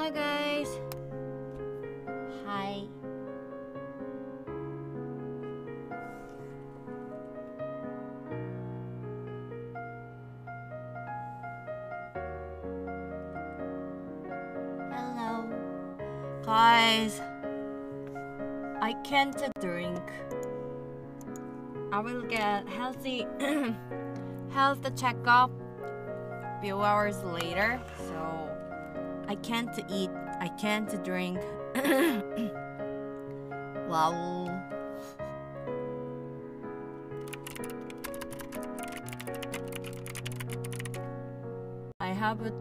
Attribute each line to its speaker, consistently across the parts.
Speaker 1: Hi guys. Hi. Hello. Guys, I can't drink. I will get healthy health checkup few hours later, so I can't eat, I can't drink. Wow. I have a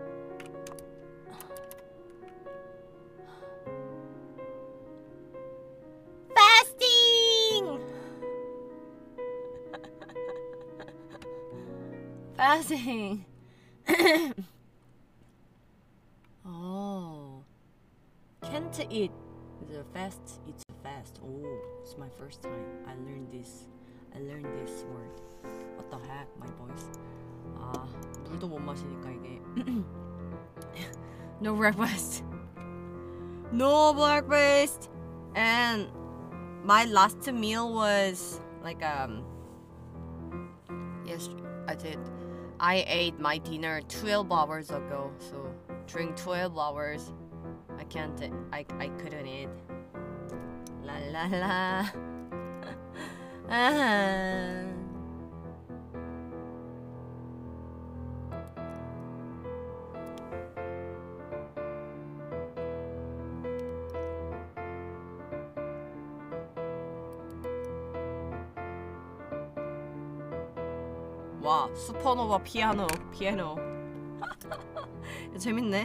Speaker 1: fasting. Fasting. Oh, can't eat the fast. It's fast. Oh, it's my first time. I learned this word. What the heck, my boys. 아, 물도 못 마시니까 이게. No breakfast. No breakfast. And my last meal was like yes, I did. I ate my dinner 12 hours ago, so during 12 hours I couldn't eat. La la la. 와, 슈퍼노바 피아노. 재밌네.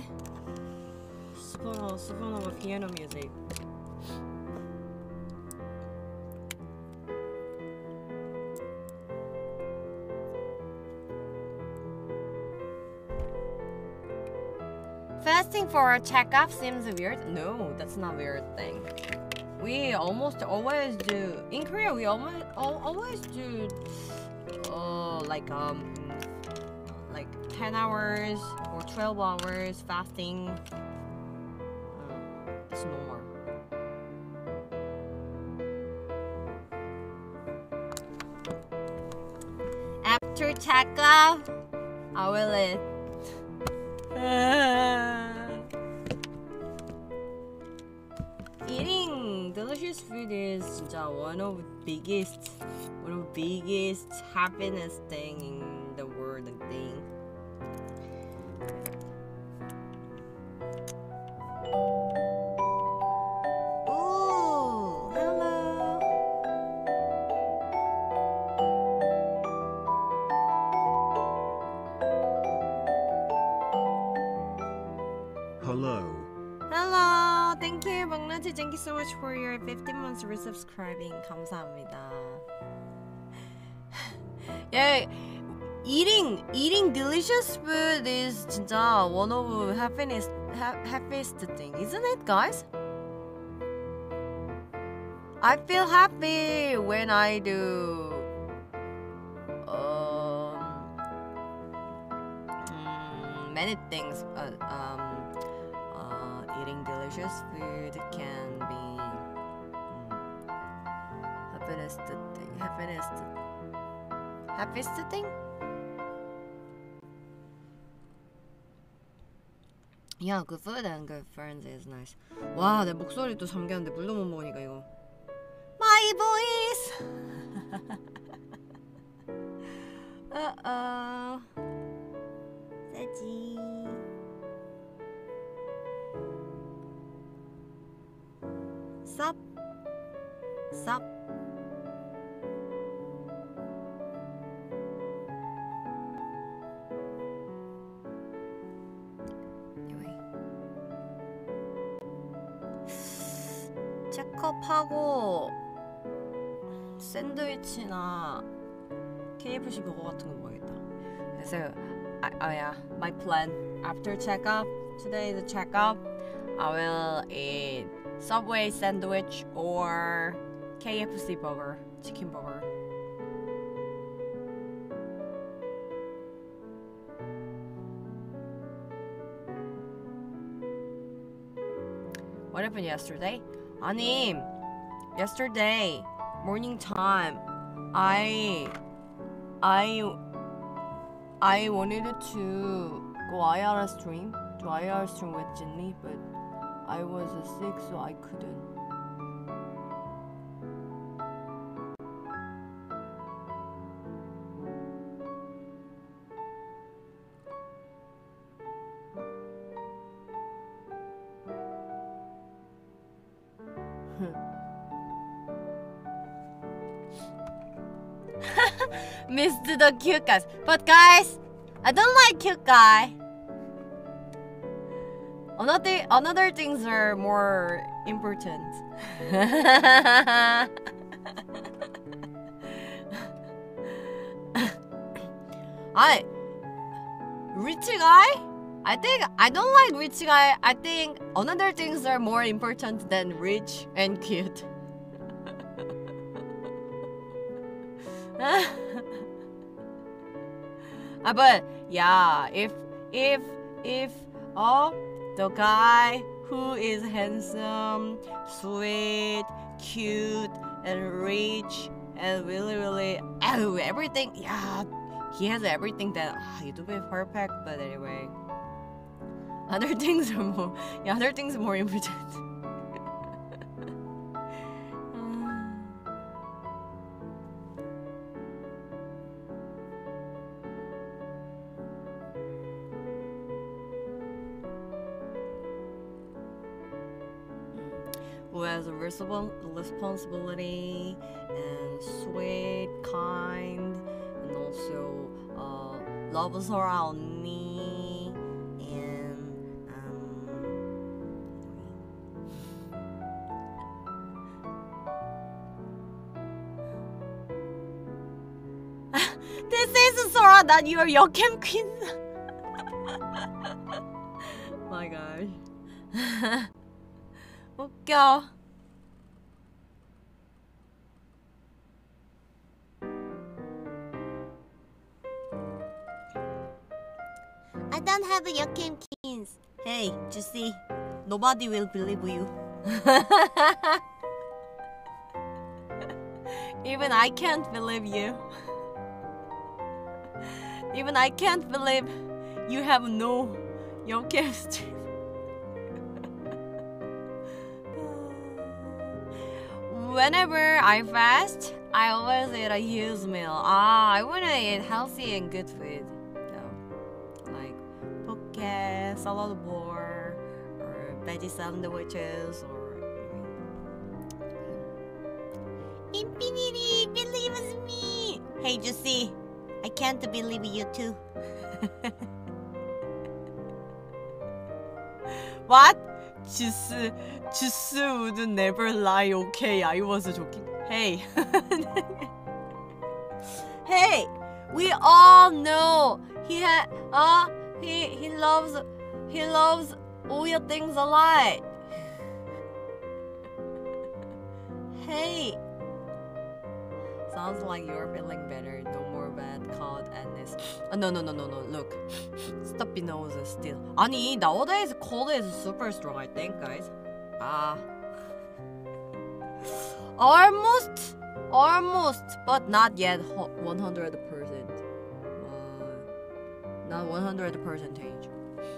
Speaker 1: 슈퍼노바 피아노 뮤직. Fasting for a checkup seems weird. No, that's not a weird thing. We almost always do. In Korea, we always do like 10 hours or 12 hours fasting. It's normal. After checkup, I will eat. Eating delicious food is 진짜 one of the biggest happiness thing in the world, I think. Ooh, hello.
Speaker 2: Hello.
Speaker 1: Hello. Thank you, Bagnachi. Thank you so much for your 15 months resubscribing. 감사합니다. Yeah, eating delicious food is 진짜 one of happiest thing, isn't it, guys? I feel happy when I do many things. Eating delicious food can be happiest thing. Yeah, good food and good friends is nice. 와, 내 목소리 또 잠겼는데 물도 못 먹으니까 이거. My voice. 세지. Sup. 체크업하고 샌드위치나 KFC 버거 같은 거 먹어야겠다. 그래서 yeah, my plan after checkup, today the checkup, I will eat Subway sandwich or KFC burger, chicken burger. What happened yesterday? 아니, yesterday morning time, I wanted to go IR stream, do IR stream with Jinli, but I was sick, so I couldn't. Missed the cute guys. But guys, I don't like cute guy. Another things are more important. Rich guy? I think I don't like rich guy. I think another things are more important than rich and cute. But yeah, if the guy who is handsome, sweet, cute, and rich, and really everything, yeah, he has everything that you do be perfect. But anyway, other things are more important. Who has a responsibility and sweet, kind, and also loves her 언니 and this is Sora, not your Yokem Queen. My gosh. 웃겨. I don't have a Yokem Kings. Hey, Juicy, nobody will believe you. Even I can't believe you. Even I can't believe you have no Yokem stream. Whenever I fast, I always eat a huge meal. I wanna eat healthy and good food. Like poke, salad bar, or veggie sandwiches, or Infinity believes me. Hey Juicy, I can't believe you too. What? Juice would never lie, okay? I was joking. Hey. Hey, we all know he loves all your things a lot. Hey. Sounds like you're feeling better. No more bad cold and this. No. Look, stuffy nose still. 아니, nowadays cold is super strong, I think, guys. Almost, but not yet 100%. Not 100%.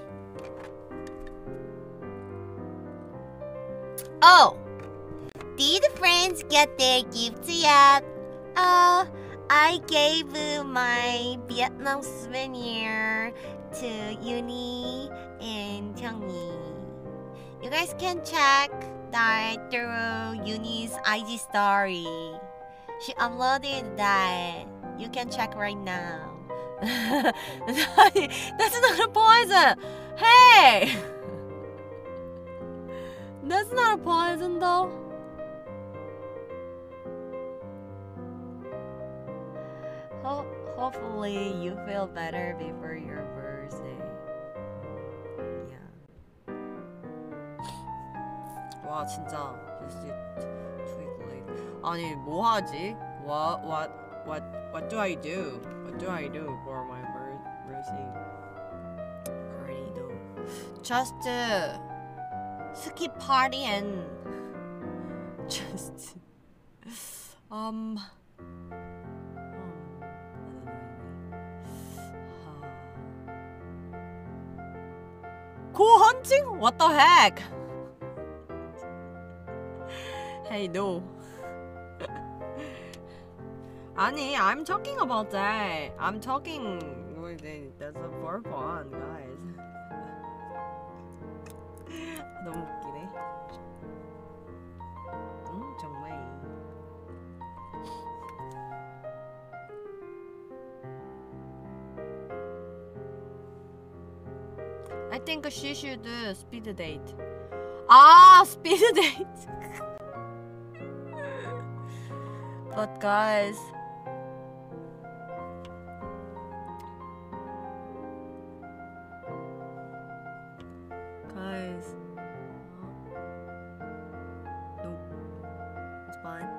Speaker 1: Oh, did friends get their gifts yet? Oh, I gave my Vietnam souvenir to Uni and Kyungi. You guys can check that through Uni's IG story. She uploaded that. You can check right now. That's not a poison. Hey, that's not a poison though. Hopefully you feel better before your birthday. Yeah. 와 진짜 tweet. 아니 뭐 하지? What do I do? What do I do for my birthday party though? Just skip party and just go hunting? What the heck? Hey, no. 아니, I'm talking about that. I'm talking. That's for fun, guys. 너무 웃기네. 정말. I think she should speed date. Ah, speed date. But guys, no, it's fine.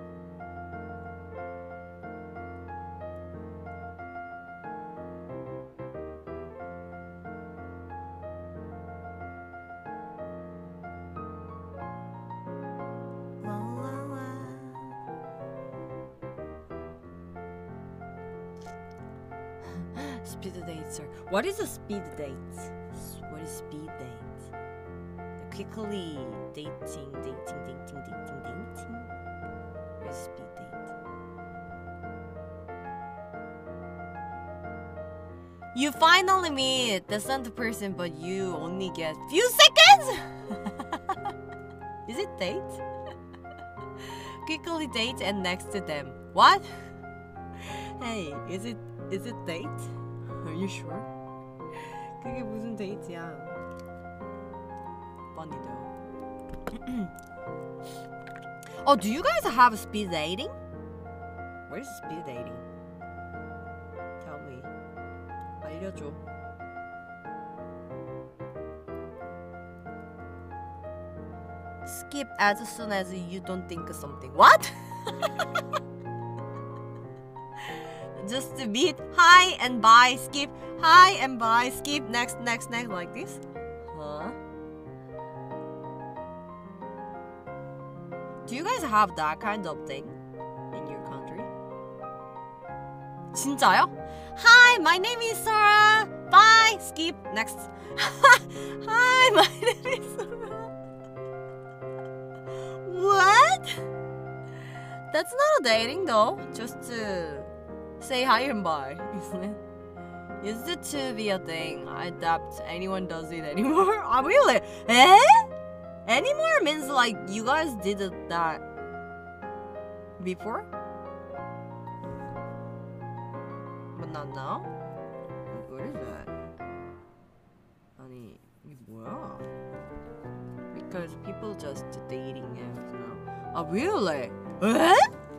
Speaker 1: Speed dates, sir. What is a speed date? What is speed date? Quickly dating. What is speed date? You finally meet the decent person, but you only get few seconds. Is it date? Quickly date and next to them. What? Hey, is it date? Are you sure? 그게 무슨 데이트야? Funny though. Oh, do you guys have speed dating? Where's speed dating? Tell me. 알려줘. Skip as soon as you don't think something. What? Just to beat hi and bye, skip, hi and bye, skip, next, like this? Huh? Do you guys have that kind of thing in your country? 진짜요? Hi, my name is Sora. Bye, skip, next. Hi, my name is Sora. What? That's not a dating though. Just to say hi and bye, isn't it? Used it to be a thing. I doubt anyone does it anymore. Oh, really? Eh? Anymore means like you guys did that before? But not now? What is that? 아니, 이게 뭐야? Because people just dating apps now. Oh, really? Eh?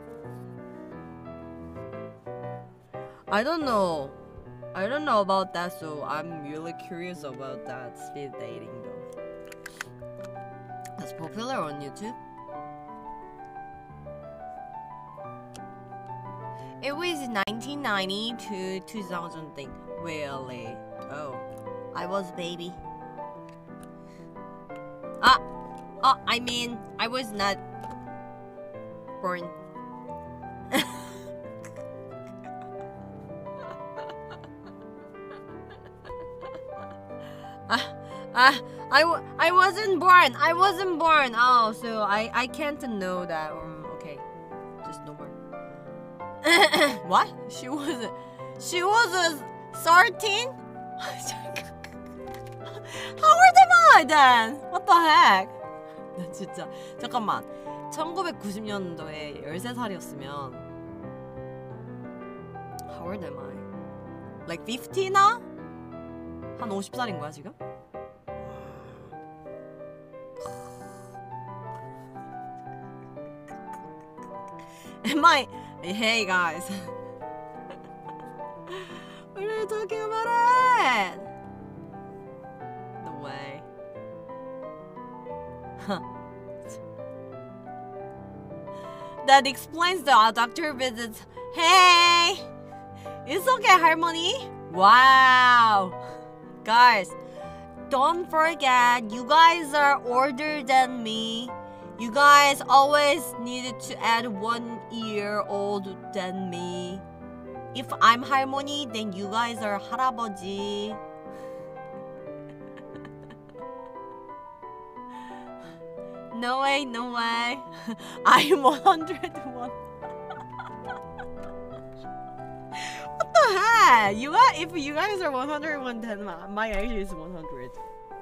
Speaker 1: I don't know about that, so I'm really curious about that speed dating though. It's popular on YouTube. It was 1990 to 2000 thing. Really? Oh, I was baby. I mean, I was not born. I wasn't born. Oh, so I can't know that. Okay, just no more. What? She was 13? How old am I then? What the heck? 나 진짜 잠깐만. 1990년도에 13살이었으면 How old am I? Like 50 now? 한 50살인 거야 지금? Am I? Hey guys. What are you talking about it? No way. That explains the doctor visits. Hey! It's okay, 할머니. Wow. Guys, don't forget, you guys are older than me. You guys always needed to add 1 year older than me. If I'm 할머니, then you guys are 할아버지. No way, no way. I'm 101. What the heck? If you guys are 101, then my age is 100.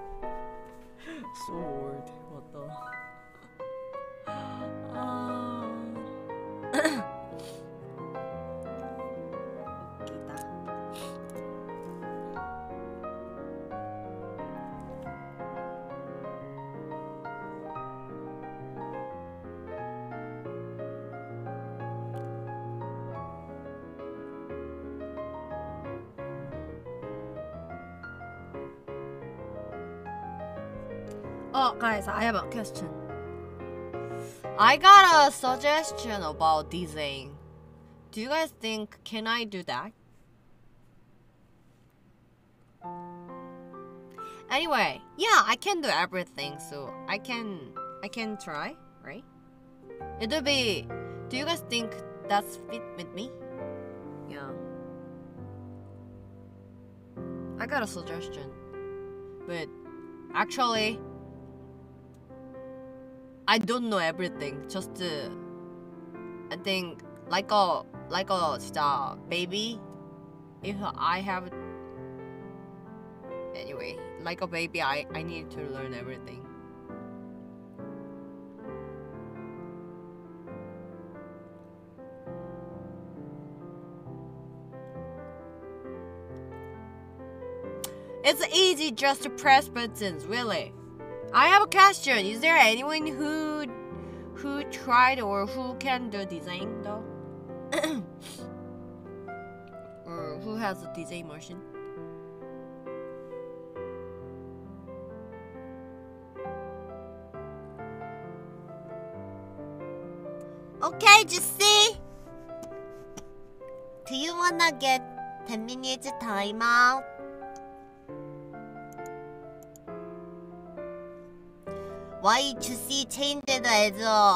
Speaker 1: So old. What the? Oh, guys, I have a question. I got a suggestion about design. Do you guys think can I do that? Anyway, yeah, I can do everything, so I can try, right? It'll be. Do you guys think that's fit with me? Yeah. I got a suggestion, but actually, I don't know everything. Just I think like a 진짜 baby. If I have anyway, like a baby, I need to learn everything. It's easy just to press buttons, really. I have a question. Is there anyone who tried or who can do design though? Or who has a design machine? Okay, Juicy. Do you wanna get 10 minutes time out? Why Juicy change it as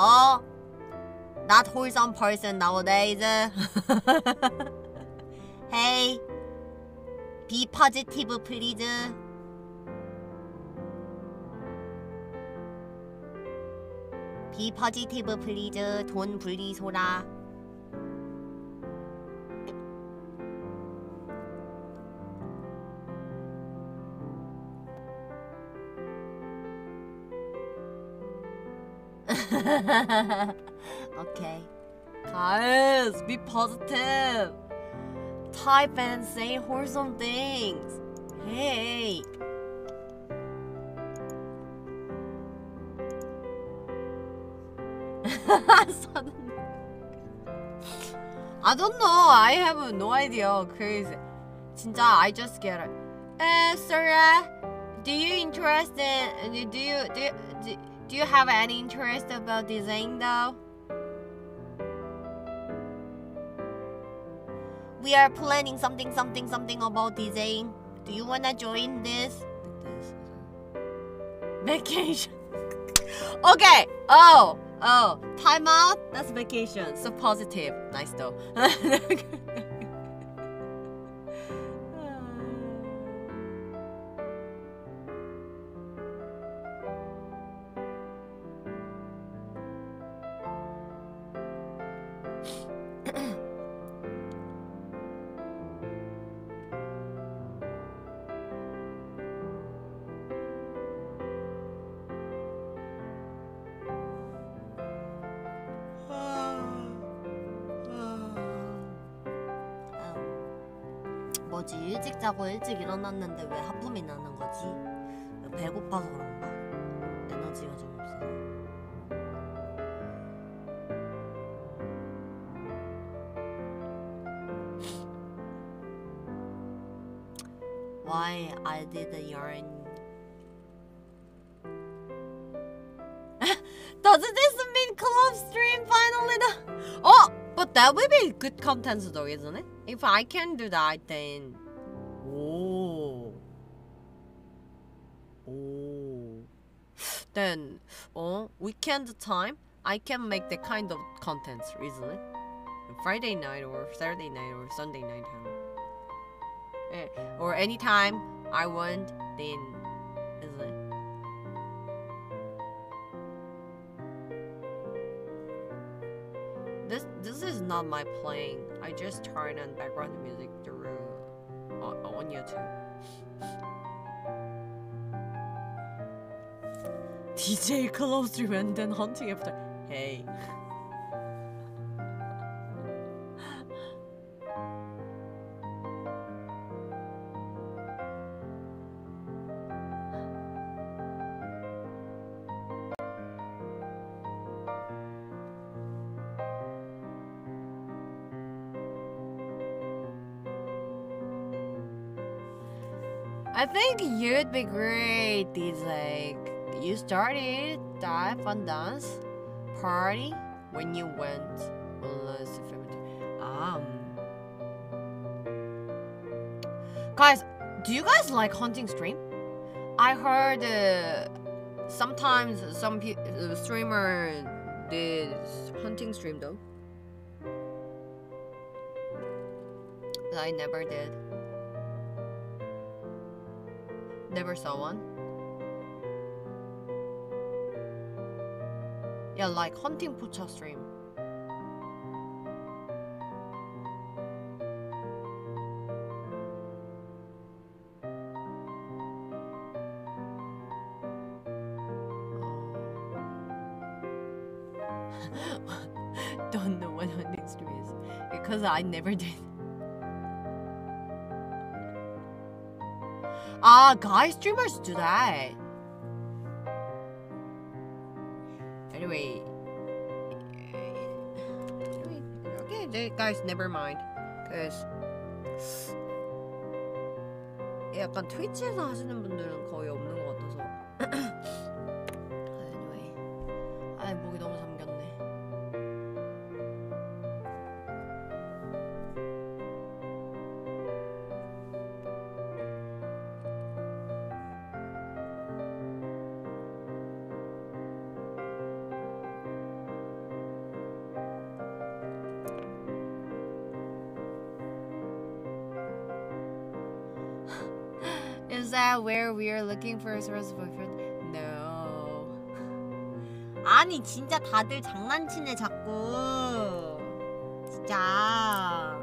Speaker 1: not wholesome person nowadays? Hey, be positive, please. Be positive, please. 돈 분리소라. Okay. Guys, be positive. Type and say wholesome things. Hey. I don't know. I have no idea. Cause 진짜 I just get it. Sarah, do you have any interest about design though? We are planning something about design. Do you wanna join this? Vacation. Okay. Oh, time out. That's vacation. So positive. Nice though. 뭐지? 일찍 자고 일찍 일어났는데 왜 하품이 나는 거지? 배고파서 그런가? 에너지가 좀 없어서. Why I did the yarn? Doesn't this mean club stream finally? Oh, but that would be good content though, isn't it? If I can do that, then oh, then weekend time I can make that kind of contents easily. Friday night or Saturday night or Sunday night or anytime I want, then easily. This is not my playing. I just turn on background music through on YouTube. DJ close you and then hunting after. Hey. I think you'd be great, DJ. You started that fun dance party when you went guys, do you guys like hunting stream? I heard sometimes some streamer did hunting stream though, but I never did. Never saw one. Yeah, like hunting pocha stream. Don't know what hunting stream is because I never did. Guy streamers do that. Anyway, okay, guys, never mind. Cause 약간 트위치에서 하시는 분들은 거의 없는 것 같아서. Anyway, 목이 너무 잠겼네. Is that where we are looking for a source boyfriend? No. 아니 진짜 다들 장난치네 자꾸. 진짜.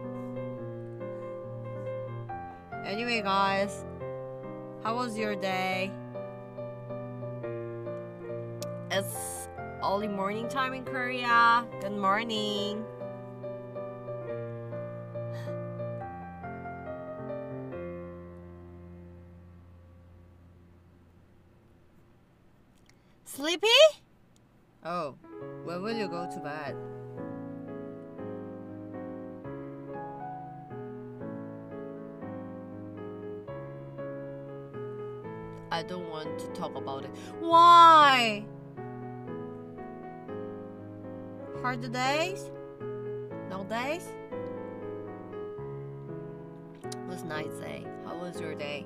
Speaker 1: Anyway, guys, how was your day? It's early morning time in Korea. Good morning. Sleepy? Oh, when will you go to bed? I don't want to talk about it. Why? Hard days? No days? What's nice day? How was your day?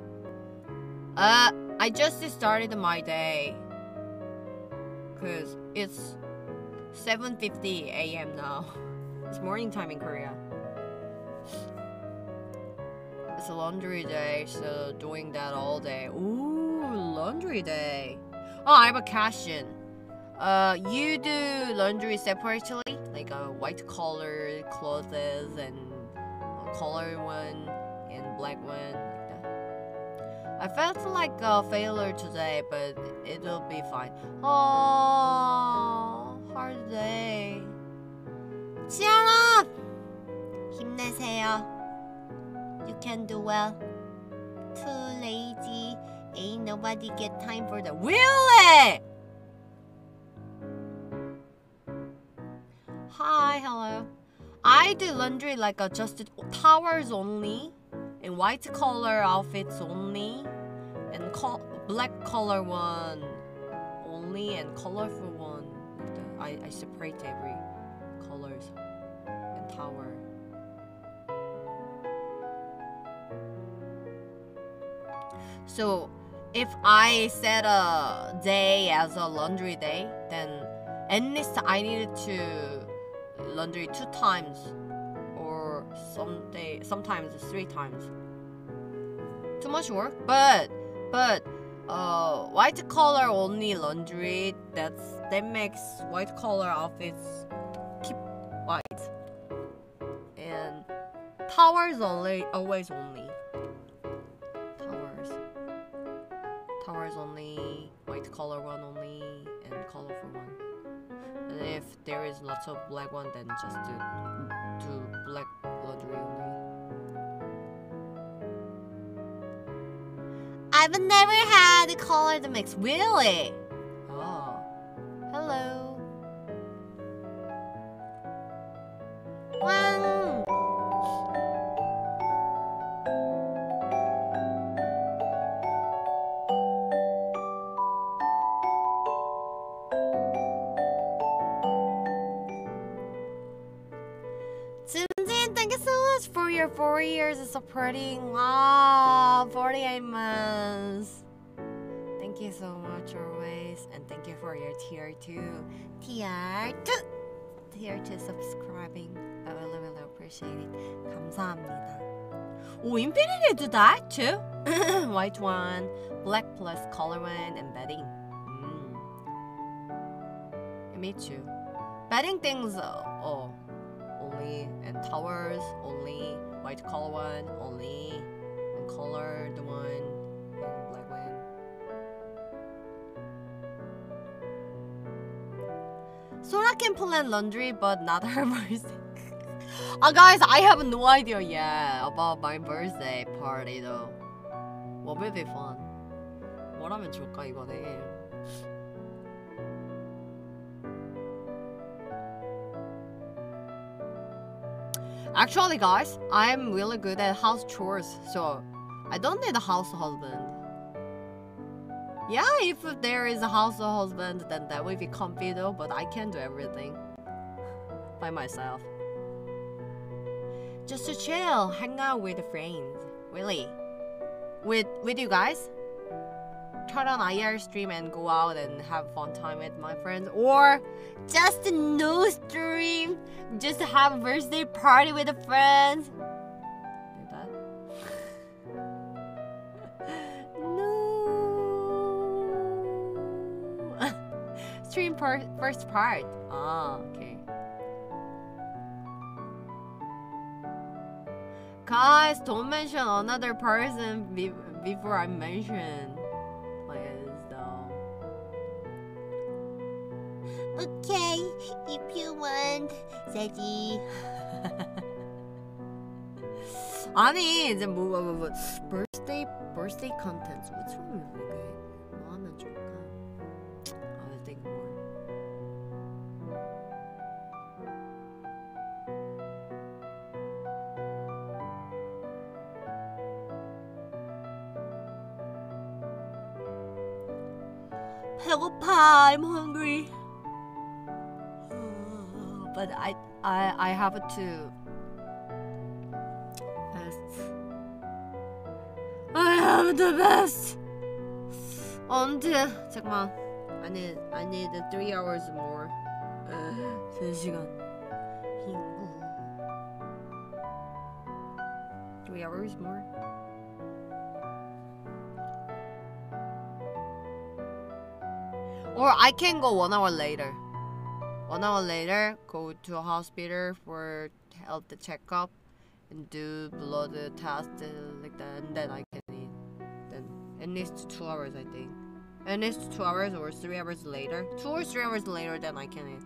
Speaker 1: I just started my day. Cause it's 7:50 a.m. now. It's morning time in Korea. It's a laundry day, so doing that all day. Ooh, laundry day. Oh, I have a question. You do laundry separately, like white collar clothes and color one and black one, like that. I felt like a failure today, but it'll be fine. Oh, hard day. 치아라! 힘내세요. You can do well. Too lazy. Ain't nobody get time for that. Really? Hi, hello. I do laundry like adjusted towels only, and white collar outfits only, and black color one only, and colorful one. Like I separate every colors and towel. So if I set a day as a laundry day, then at least I needed to laundry 2 times, or sometimes 3 times. Too much work, but white collar only laundry, that makes white collar outfits keep white, and towels always only towels only, white collar one only, and colorful one. And if there is lots of black one, then just do black laundry only. I've never had a colored mix. Really? Oh. Hello. Wow. Jinjin, thank you so much for your 4 years of supporting. Wow, 48 months. Thank you so much always, and thank you for your tier 2 subscribing. I really appreciate it. 감사합니다. Oh, Infinity do that too? White one, black plus color one, and bedding. Me too. Bedding things, only, and towers only, white color one only, and colored one, and black one. Sora can plan laundry, but not her birthday. Guys, I have no idea yet about my birthday party though. What will be fun? 뭘 하면 좋을까 이번에? Actually, guys, I'm really good at house chores, so I don't need a house husband. Yeah, if there is a house husband, then that would be comfy though, but I can do everything by myself. Just to chill, hang out with friends. Really? With you guys? Turn on IR stream and go out and have fun time with my friends, or just no stream, just have a birthday party with the friends. Like that? No. Stream first part. Ah, okay. Guys, don't mention another person before I mention. Okay, if you want, Seji. 아니 이제 뭐 birthday contents. What's wrong with it? 뭐 하면 좋을까? I'll think more. 배고파. I'm hungry. But I have to. I am the best. Until 잠깐만. I need 3 hours more. 3시간. 3 hours more. Or I can go 1 hour later. 1 hour later, go to a hospital for health checkup and do blood test like that, and then I can eat. Then at least 2 hours, I think. At least 2 hours or 3 hours later. 2 or 3 hours later, then I can eat.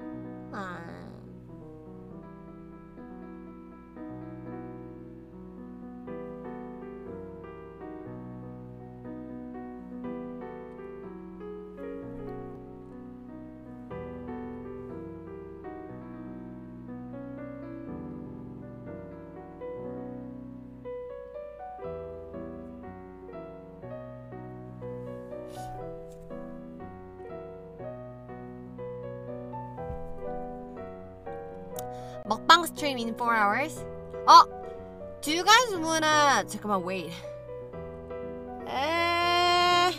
Speaker 1: 먹방 stream in 4 hours? Do you guys wanna... 잠깐만, wait.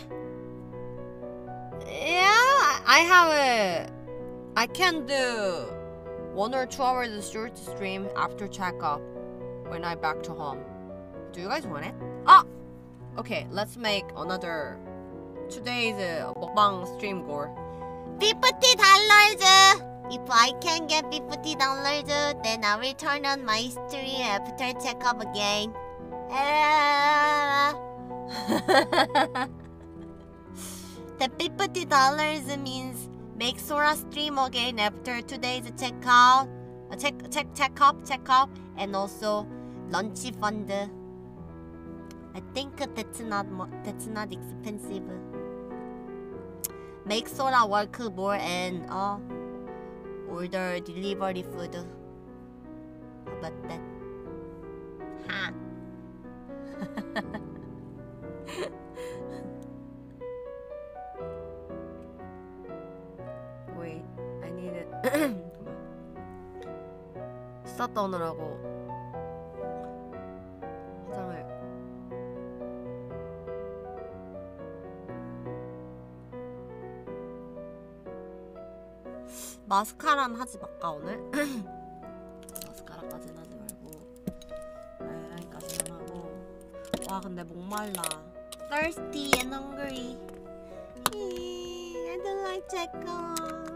Speaker 1: I can do 1 or 2 hours short stream after checkup when I back to home. Do you guys want it? Okay, let's make another today's 먹방 stream goal.
Speaker 3: $50. If I can get $50, then I will turn on my stream after checkup again. The $50 means make Sora stream again after today's checkup, and also lunch fund. I think that's not expensive. Make Sora work more and order delivery food. How about that? Ha.
Speaker 1: Wait, I need it. 스타 떠느라고 화장을. 마스카라는 하지 말까 오늘? 마스카라까지는 하지 말고 아이라인까지만 하고. 와 근데 목말라.
Speaker 3: Thirsty and hungry. I don't like checkup.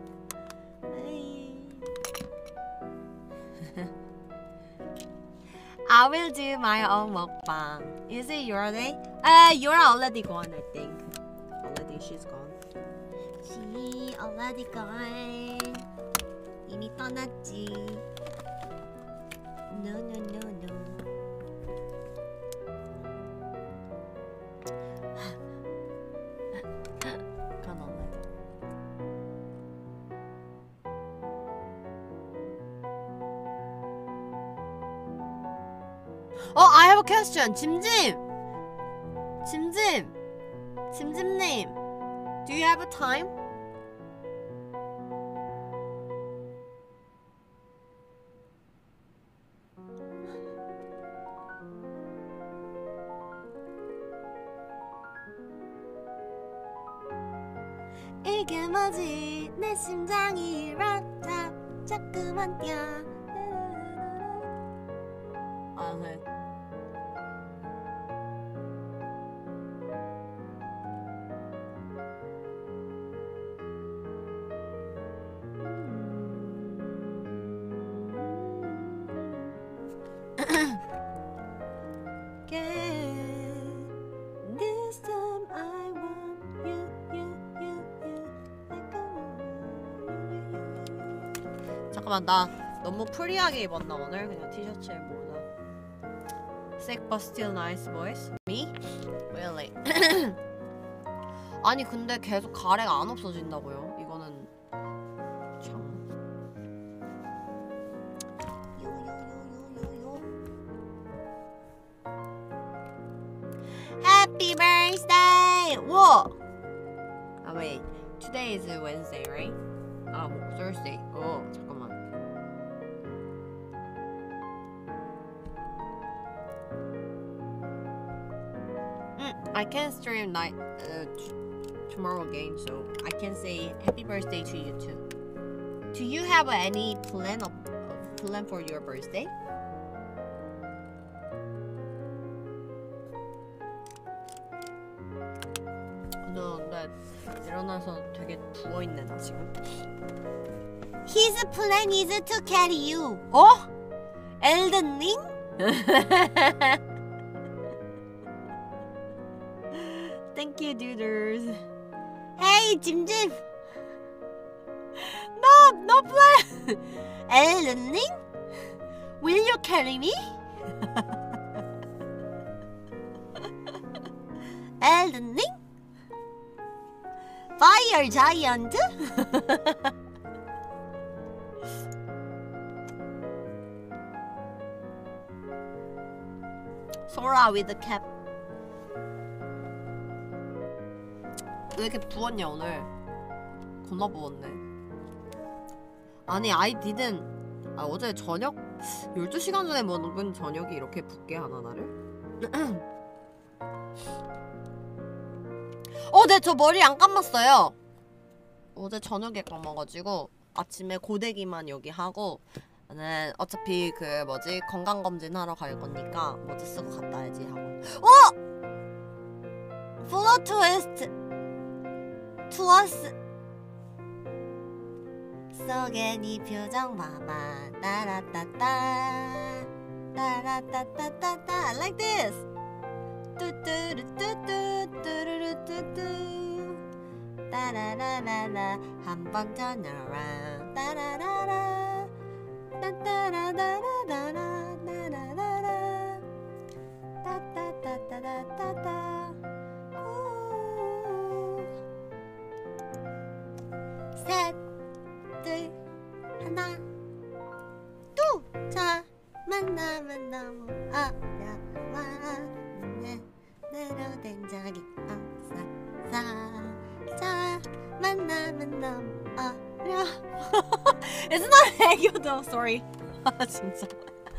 Speaker 1: I will do my own mukbang. Is it your day? You're already gone, I think. Already, she's gone.
Speaker 3: She already gone. 이미 떠났지. No, no, no, no.
Speaker 1: Gone already. I have a question. 짐짐님, do you have a time?
Speaker 3: 이게 뭐지? 내 심장이 락타 자꾸만 뛰어.
Speaker 1: 네.
Speaker 3: This time I want you.
Speaker 1: 잠깐만, 나 너무 프리하게 입었나 오늘? 그냥 티셔츠에 모자. Sick but still nice voice. Me? Really? 아니 근데 계속 가래가 안 없어진다고요? 이거는 참.
Speaker 3: Happy birthday! What?
Speaker 1: Wait. Today is Wednesday, right? Thursday. 잠깐만. I can stream tomorrow again, so I can say happy birthday to you too. Do you have any plan for your birthday? 너 일어나서 되게 부어 있네 나 지금.
Speaker 3: His plan is to carry you.
Speaker 1: Elden Ring? Thank you, duders.
Speaker 3: Hey, 짐짐.
Speaker 1: No plan.
Speaker 3: Elden Ring? Will you carry me? Elden Ring? Fire Giant? Sora with the cap.
Speaker 1: 왜 이렇게 부었냐 오늘? 겁나 부었네. 아니 I didn't. 어제 저녁 12시간 전에 먹은 저녁이 이렇게 붓게 하나 나를? 네, 저 머리 안 감았어요. 어제 저녁에 까먹어가지고 아침에 고데기만 여기 하고 나는 어차피 그 뭐지 건강검진 하러 갈 거니까 모자 쓰고 갔다 와야지 하고. 플롯 트위스트 투어스 속에 네 표정 봐봐. 따라따따 따라따따따따 I like this. 뚜뚜루뚜뚜뚜루루뚜뚜 따라라라라 한번 turn around 따라라라 따따라라라라라 따라라라 따따따따따따 셋, 둘, 하나 또! 자 만나면 너무 어려워 내려된 적이 없어 자 만나면 너무 어려워 It's not 애교 though, sorry. 진짜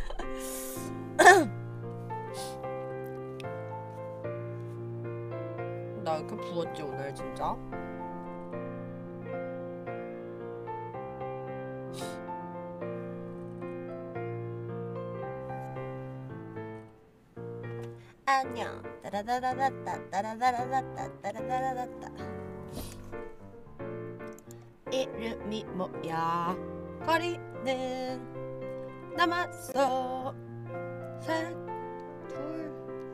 Speaker 1: 나 이렇게 부었지 오늘 진짜? 안녕 따라다라다따 따라다라다따 따라다라다따 이름이 뭐야 거리는 남았어 셋 둘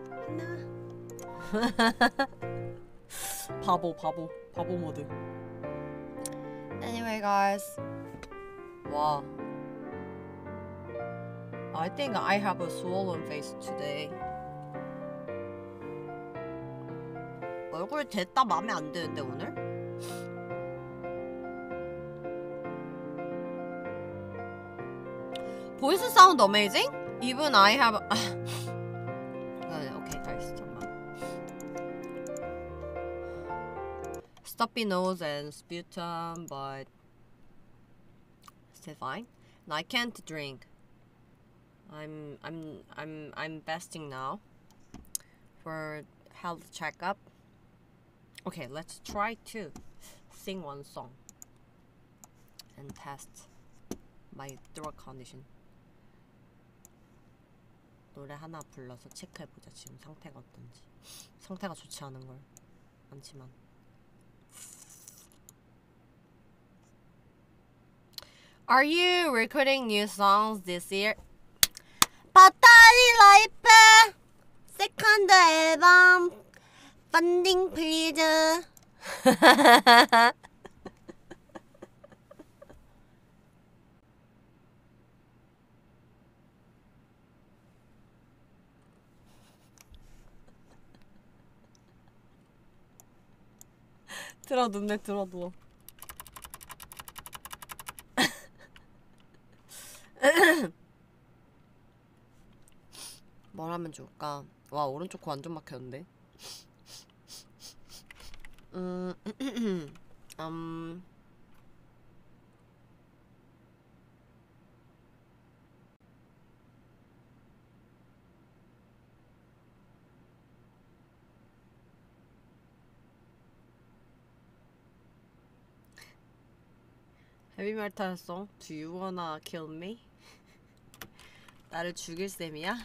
Speaker 1: 하나 바보 모드. Anyway guys, wow, I think I have a swollen face today. 얼굴 됐다 맘에 안 드는데 오늘? Voice sound amazing? Even I have. Okay, guys, 잠깐만. Stuffy nose and sputum, but still fine. And I can't drink. I'm fasting now for health checkup. Okay, let's try to sing one song and test my throat condition. 노래 하나 불러서 체크해보자. 지금 상태가 어떤지. 상태가 좋지 않은 걸 많지만. Are you recording new songs this year? 바타리 라이프 세컨드 앨범 펀딩 플리즈. 들어눕네 들어누워. 뭘 하면 좋을까? 와 오른쪽 코 완전 막혔는데. 헤비메탈 송? Do you wanna kill me? 나를 죽일 셈이야?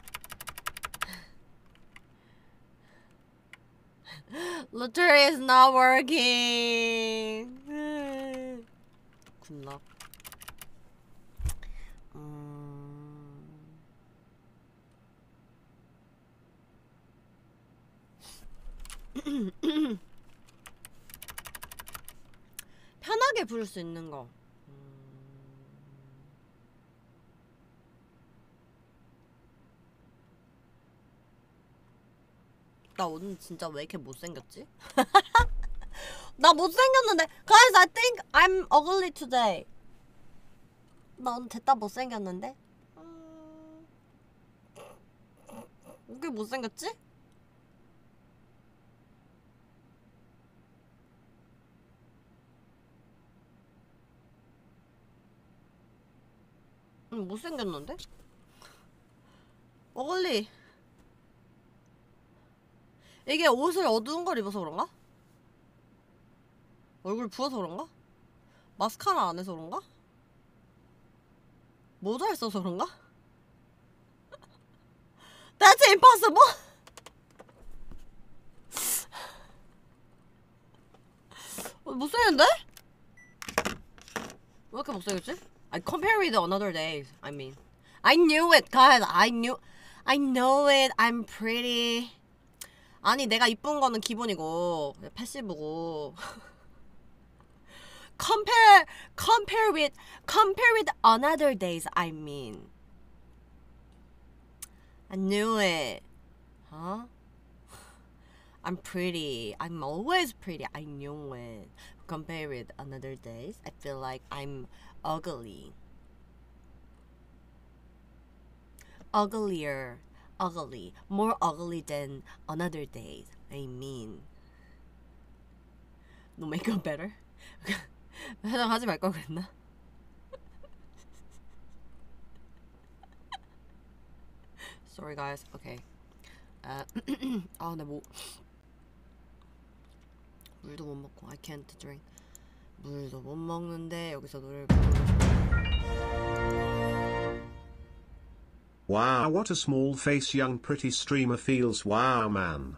Speaker 1: Lottery is not working. 굿락. 편하게 부를 수 있는 거. 나 오늘 진짜 왜 이렇게 못생겼지? 나 못생겼는데. Guys, I think I'm ugly today. 나 오늘 됐다 못생겼는데? 왜 못생겼지? 못생겼는데? ugly. 이게 옷을 어두운 걸 입어서 그런가? 얼굴 부어서 그런가? 마스카라 안 해서 그런가? 모자를 써서 그런가? That's impossible! 못생겼는데? 왜 이렇게 못생겼지? I compare with another days. I mean, I knew it, guys. I know it. I'm pretty. 아니, 내가 이쁜 거는 기본이고 패시브고. compare with another days. I mean, I knew it. Huh? I'm pretty. I'm always pretty. I knew it. Compare with another days, I feel like I'm ugly. Ugly. More ugly than another days. I mean. No makeup better? 화장하지 말 걸 그랬나? Sorry guys. Okay. 나 뭐 물도 못 먹고 I can't drink. 물도 못 먹는데 여기서 노래를
Speaker 2: Wow, what a small face young pretty streamer feels. Wow, man.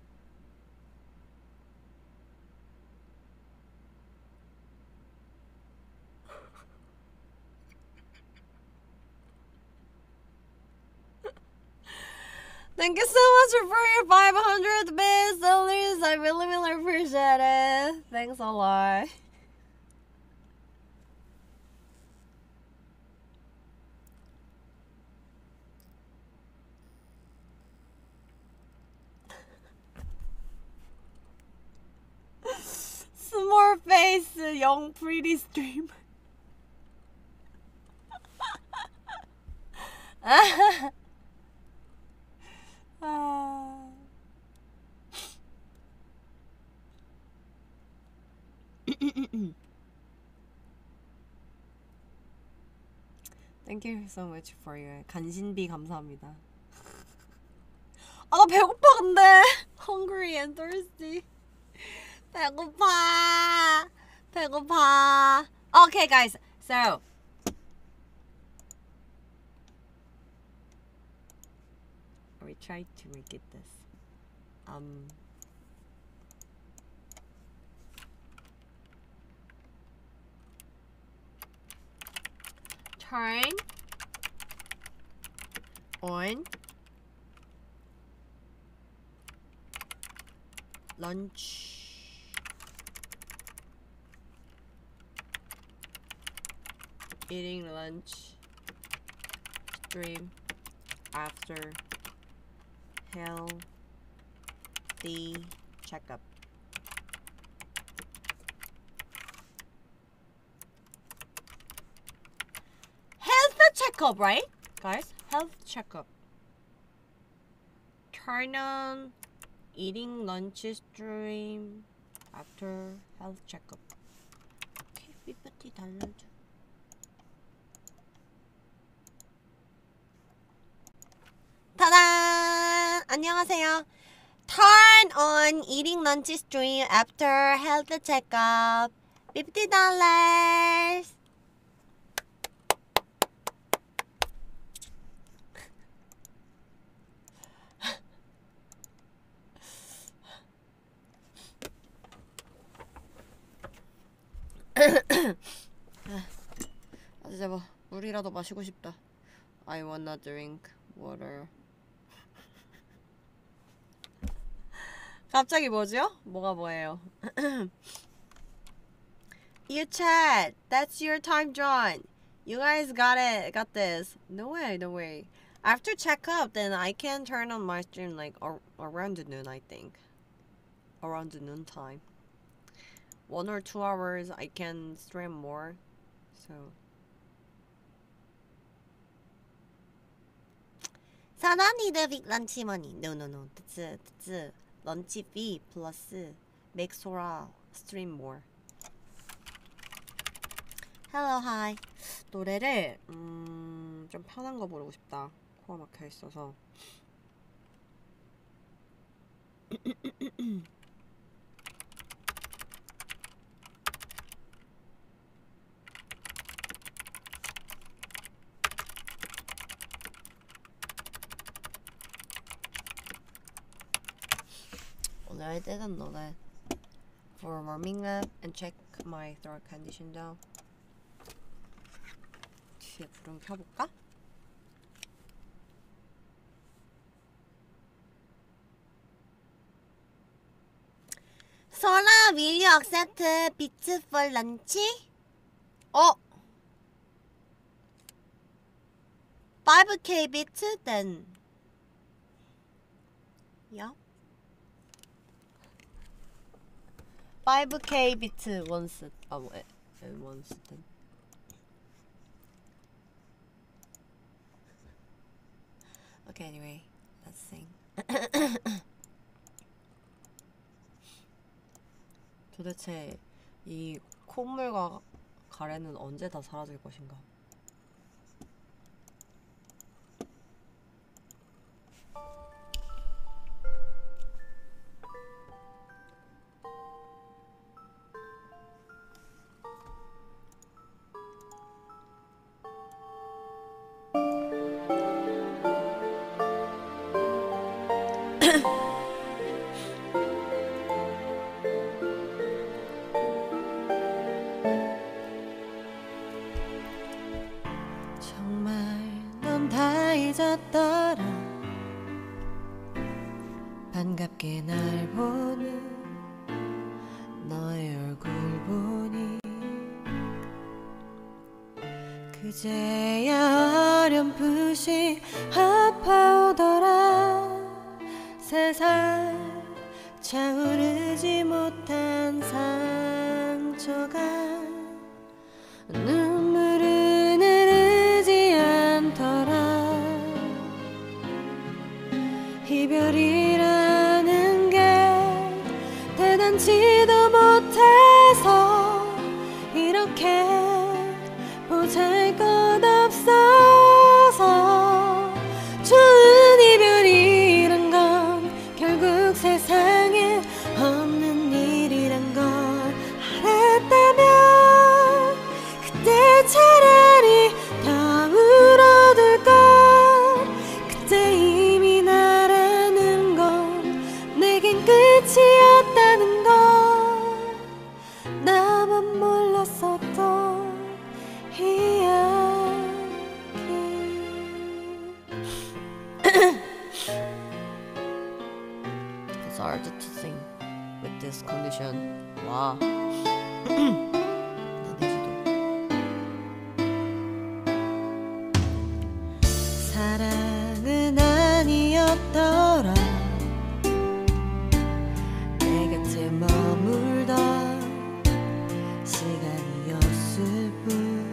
Speaker 1: Thank you so much for your 500 bits, Elise. I really appreciate it. Thanks a lot. Small face, young pretty stream. Thank you so much for your 간신비 감사합니다. 나 배고파 근데. Hungry and thirsty. 배고파. Okay guys, so we try to make it this. Turn on lunch. Eating lunch stream after healthy checkup. Health checkup, right? Guys, health checkup. Turn on eating lunch stream after health checkup. Okay, PPT 달려줘. 타단! 안녕하세요. Turn on eating lunch stream after health checkup. $50. 진짜 뭐 물이라도 마시고 싶다. I wanna drink water. 갑자기 뭐죠? 뭐가 뭐예요? You chat. That's your time, John. You guys got it. Got this. No way. After checkup, then I can turn on my stream like around the noon, I think. Around the noon time. 1 or 2 hours, I can stream more. So.
Speaker 3: 사나니드 빅 런치 머니. No. that's 런치 fee 플러스 make Sora stream more. Hello, hi.
Speaker 1: 노래를 좀 편한 거 부르고 싶다. 코가 막혀 있어서. I didn't know that. For warming up and check my throat condition though. 뒤에 불 켜볼까?
Speaker 3: Sora, will you accept Beats for lunch? 5k bits then. Yeah.
Speaker 1: 5k bits once. Once then. Okay, anyway, let's sing. 도대체 이 콧물과 가래는 언제 다 사라질 것인가? 반갑게 날 보는 너의 얼굴 보니 그제야 어렴풋이 아파오더라. 세상 차오르지 못한 상처가 눈물은 흐르지 않더라. 이별이라는 게 대단치도 못해서 이렇게 보잘것없어서 좋은 이별이란 건 결국 세상에 없는 일이란 걸 알았다면 그때 차라리 다 울어둘걸. 그때 이미 나라는 건 내겐 끝이었다는 걸 나만 몰랐었던 It's hard to sing with this condition. 와. 사랑은 아니었더라. 내 곁에 머물던 시간이었을 뿐.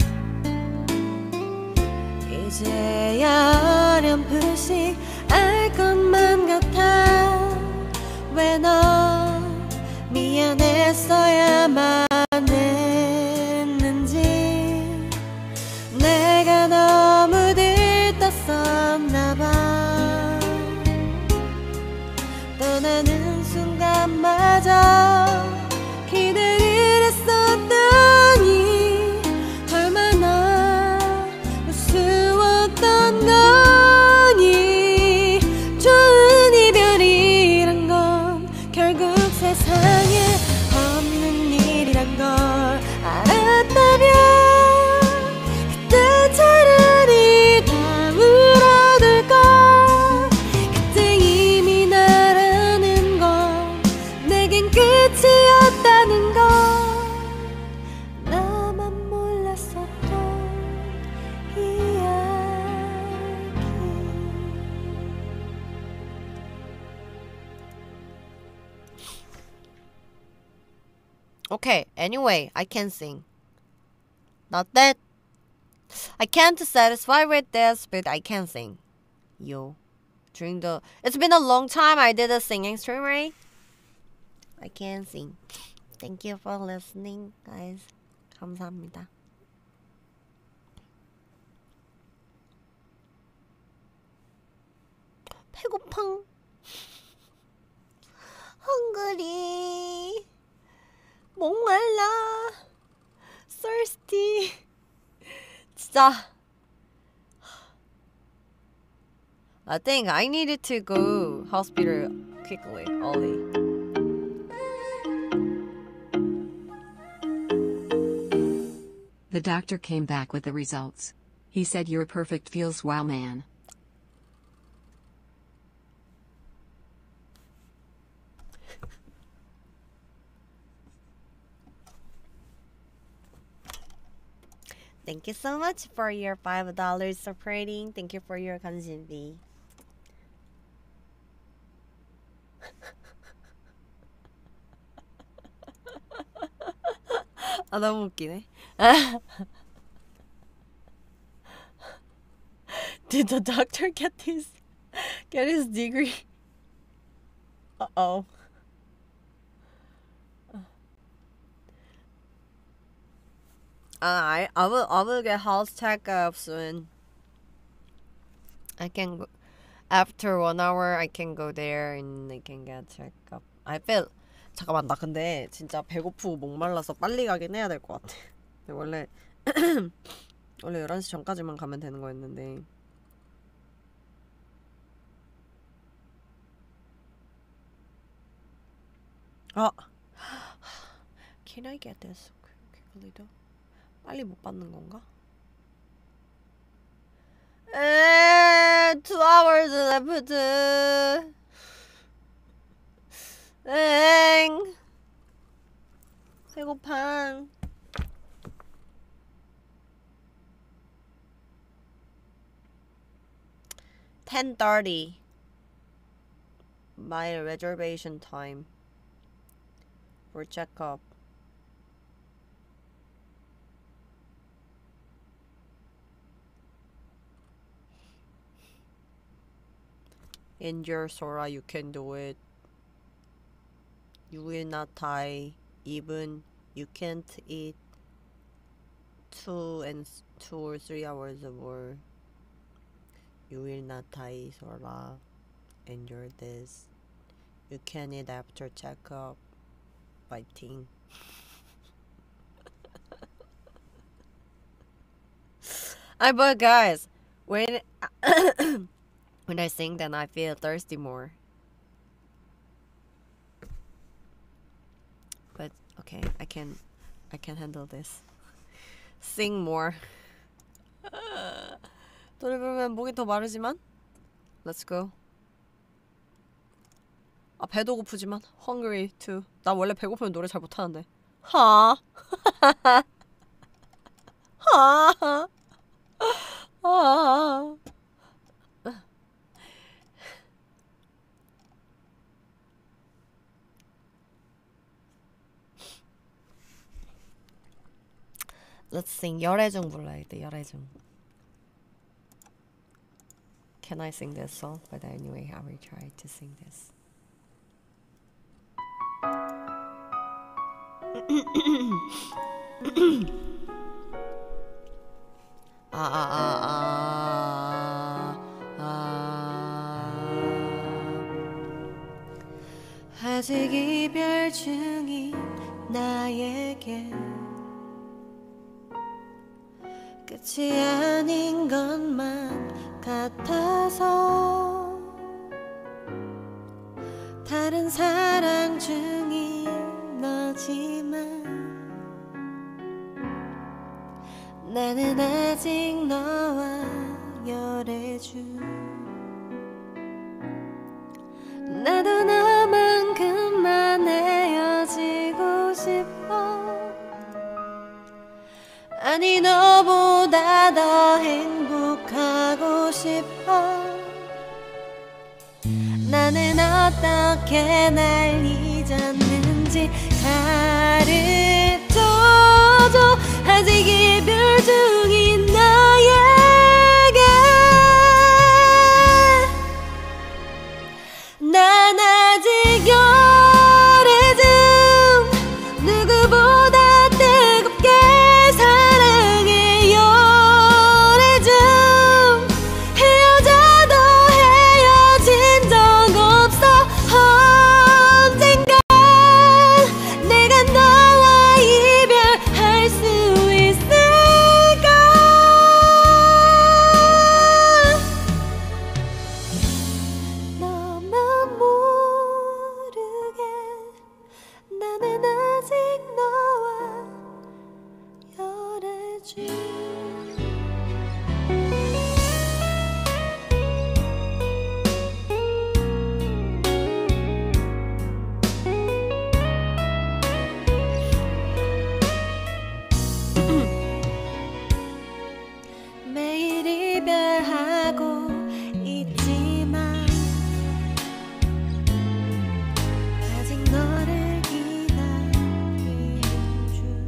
Speaker 1: 이제야 어렴풋이 알 것만 같아. 왜 너 미안했어야만 했는지. 내가 너무 들떴었나봐. 떠나는 순간마저 기대를 했었더니 얼마나 우스웠던 거니. 좋은 이별이란 건 결국 세상에 없는 일이란 걸 알았다면 그때 차라리 다 울어둘걸. 그때 이미 나라는 건 내겐 끝이었다는 걸 나만 몰랐었던 이야기. Okay, anyway, I can sing. Not that I can't satisfy with this, but I can sing. Yo. It's been a long time I did a singing stream, right? I can sing. Thank you for listening, guys. 감사합니다. 배고팡. 헝그리. 목말라. thirsty. 진짜. I think I needed to go hospital quickly, Ollie.
Speaker 4: The doctor came back with the results. He said you're a perfect feels wow man.
Speaker 3: Thank you so much for your $5 supporting. Thank you for your 관심비.
Speaker 1: 아 너무 웃기네. Did the doctor get his degree? Uh-oh. I will get health checkup soon. I can go, after 1 hour I can go there and I can get checkup. I feel 잠깐만 나 근데 진짜 배고프고 목말라서 빨리 가긴 해야 될 것 같아. 원래 11시 전까지만 가면 되는 거였는데. 아, can I get this quickly though? 빨리 못 받는 건가? 2 hours left. 엥. 배고파. (10:30) my reservation time for checkup. Endure, Sora, you can do it. You will not die, even you can't eat 2 or 3 hours more. You will not die, Sora. Endure this. You can eat after checkup. Fighting. But guys, when when I sing, then I feel thirsty more. But okay, I can handle this. Sing more. 노래 부르면 목이 더 마르지만. Let's go. 아 배도 고프지만 hungry too. 나 원래 배고프면 노래 잘 못하는데. 하. 하. 아. Let's sing. 열애중 불러야겠다. 열애중. Can I sing this song? But anyway, I will try to sing this. 아직 이별 중인 나에게 끝이 아닌 것만 같아서 다른 사랑 중인 너지만 나는 아직 너와 열애중 나도 너만큼만 헤어지고 싶어 아니 너보다 더 행복하고 싶어 나는 어떻게 날 잊었는지 가르쳐줘 아직 이별 중인 나에게 난 아직 열애중 누구보다 뜨겁게 사랑해 열애중 헤어져도 헤어진 적 없어 언젠간 내가 너와
Speaker 3: 매일 이별하고 있지만 아직 너를 기다리는 중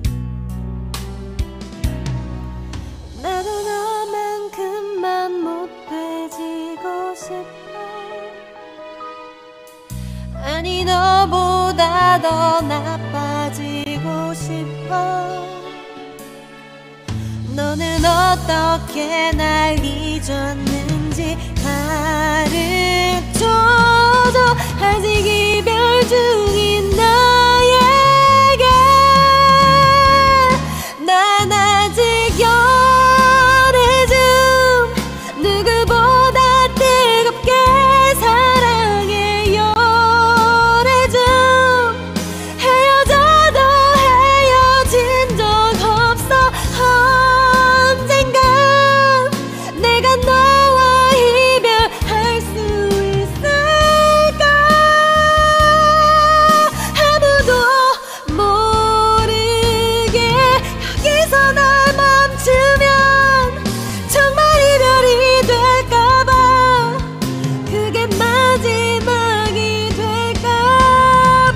Speaker 3: 나도 너만큼만 못돼지고 싶어 아니 너보다 더 나빠지고 싶어 너는 어떻게 날 잊었는지 가르쳐줘 아직 이별 중인 나에게 난 아직 연애 중 누구보다 뜨겁게 사랑해 연애 중 헤어져도 헤어진 적 없어 언젠간 내가 너와 이별할 수 있을까 아무도 모르게 여기서 날 멈추면 정말 이별이 될까봐 그게 마지막이 될까봐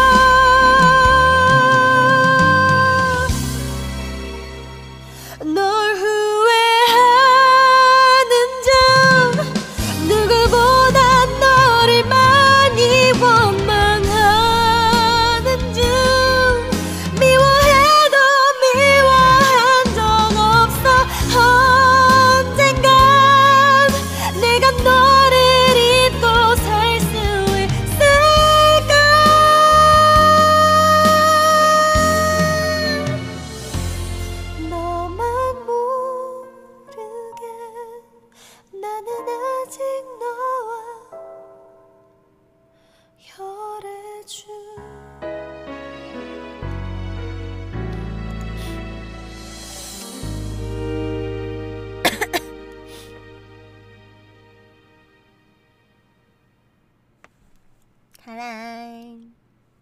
Speaker 3: 널 후회하는 중 누구보다 너를 많이 원망하는 중 미워해도 미워한 적 없어 언젠간 내가 너를 잊고 살 수 있을까 너만 모르게 나는 아직 너와 열애 중 사랑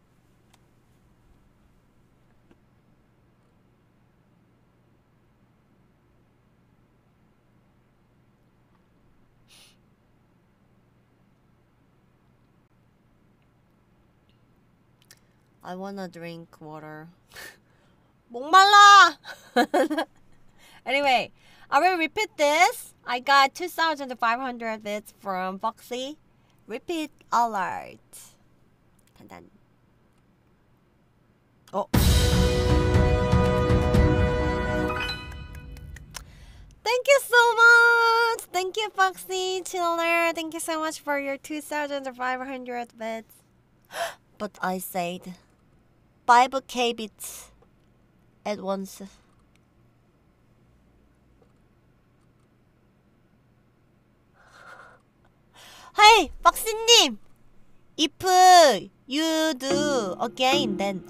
Speaker 3: I wanna drink water. 목말라! Anyway, I will repeat this. I got 2,500 bits from Foxy. Repeat alert. 단단. 어. Thank you so much. Thank you, Foxy Chiller. Thank you so much for your 2,500 bits. But I said 5k bits at once. Hey, 박스님! If you do again, then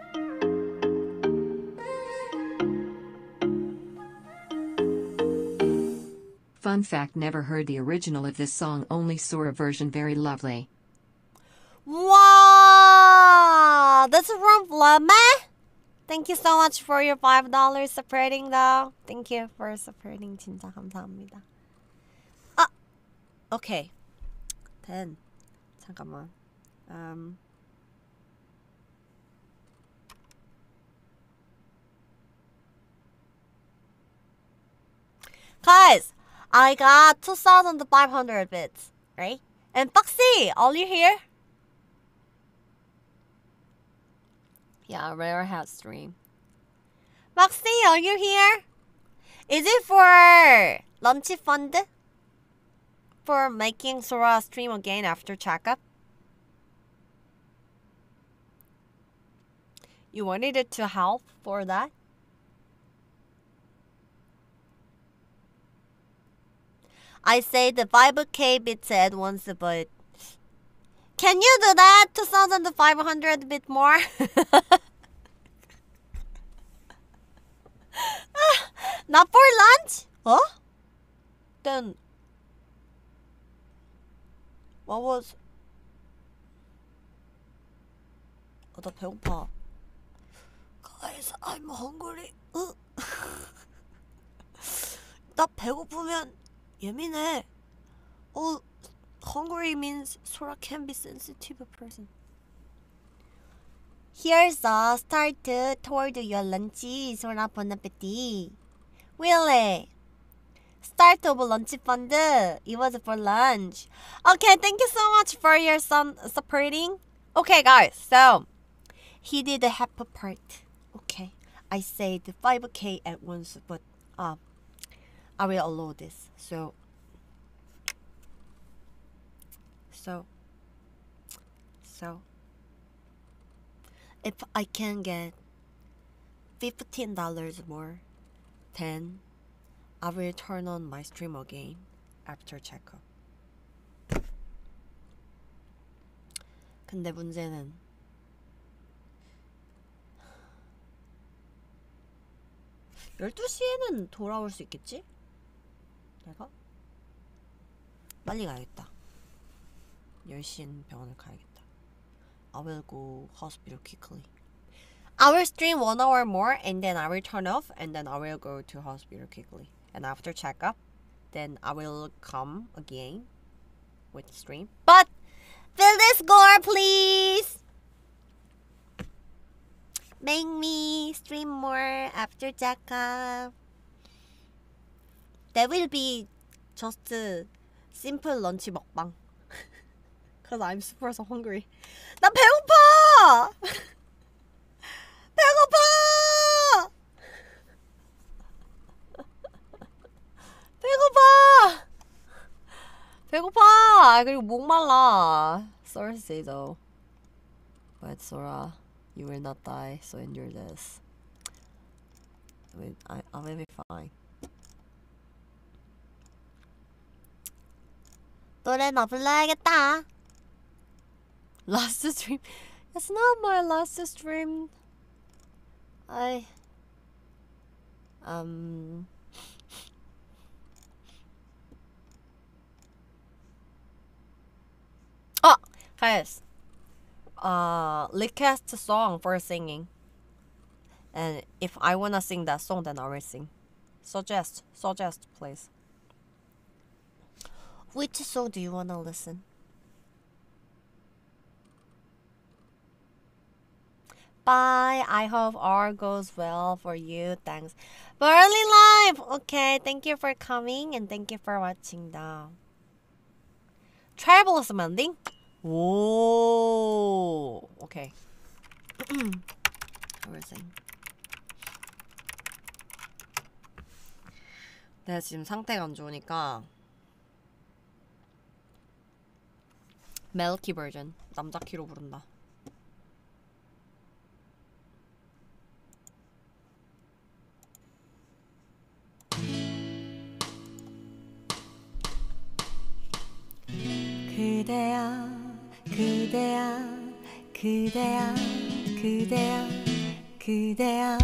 Speaker 4: Fun fact, never heard the original of this song, only saw a version, very lovely.
Speaker 3: Wow! That's from Flame? Thank you so much for your $5 supporting though. Thank you for supporting. 진짜 감사합니다. 아! Okay. Then 잠깐만. Guys, I got 2,500 bits, right? And Foxy, are you here? Yeah, rare hat stream. Foxy, are you here? Is it for lunch fund? For making Sora stream again after checkup? You wanted it to help for that? I said the 5k bits at once, but can you do that? 2,500 bit more? Not for lunch? Then what was? 나 배고파. Guys, I'm hungry. 나 배고프면 예민해. Hungry means Sora can be sensitive person. Here's a start toward your lunch. Sora, bon appetit. Really? Start of lunch fund. It was for lunch. Okay, thank you so much for your supporting. Okay, guys, so he did the half part. Okay, I said 5K at once, but I will allow this. So if I can get $15 more, then I will turn on my stream again after checkup. 근데 문제는 12시에는 돌아올 수 있겠지? 내가? 빨리 가야겠다. 10시엔 병원을 가야겠다. I will go hospital quickly. I will stream 1 hour more and then I will turn off and then I will go to hospital quickly. And after checkup, then I will come again with stream. But fill this score, please! Make me stream more after checkup. That will be just a simple lunch 먹방. Cause I'm super so hungry. 나 배고파! 배고파! 배고파! 배고파! 그리고 목말라. Thursday though. But Sora, you will not die, so endure this. I will be fine. 노래나 불러야겠다. Last stream. It's not my last stream. Oh, guys. Request a song for singing. And if I wanna sing that song, then I will sing. Suggest, please. Which song do you wanna listen? Bye. I hope all goes well for you. Thanks. Burly Live. Okay. Thank you for coming and thank you for watching. The Travelers Ending. Whoa. Okay. I will sing. 내가 지금 상태가 안 좋으니까 멜키 버전 남자 키로 부른다. 그대야 그대야 그대야 그대야 그대야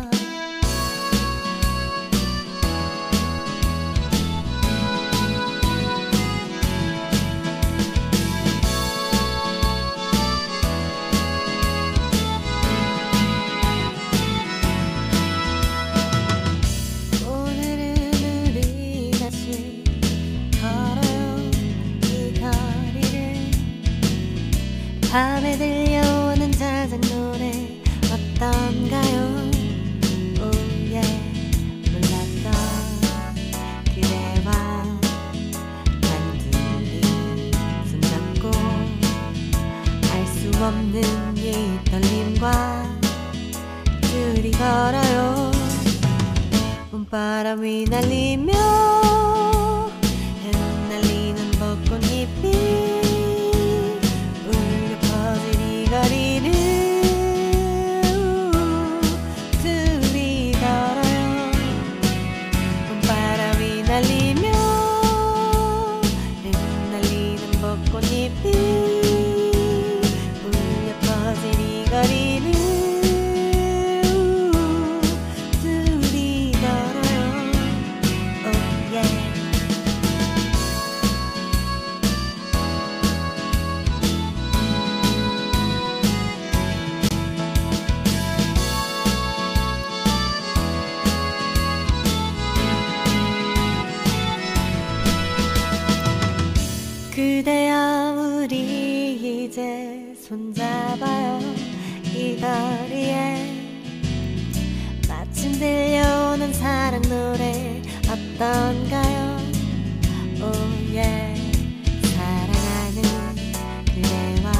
Speaker 3: 밤에 들려오는 작은 노래 어떤가요? Oh yeah 몰랐던 그대와 단둘이 손잡고 알 수 없는 이 떨림과 둘이 걸어요 봄바람이 날리며 흩날리는 벚꽃잎이 거리는 둘이 걸어요 봄바람이 날리며 흩날리는 벚꽃잎이 울려 퍼진 이 거리는 둘이 걸어요 봐요 이 거리에 마침 들려오는 사랑 노래 어떤가요? Oh yeah 사랑하는 그대와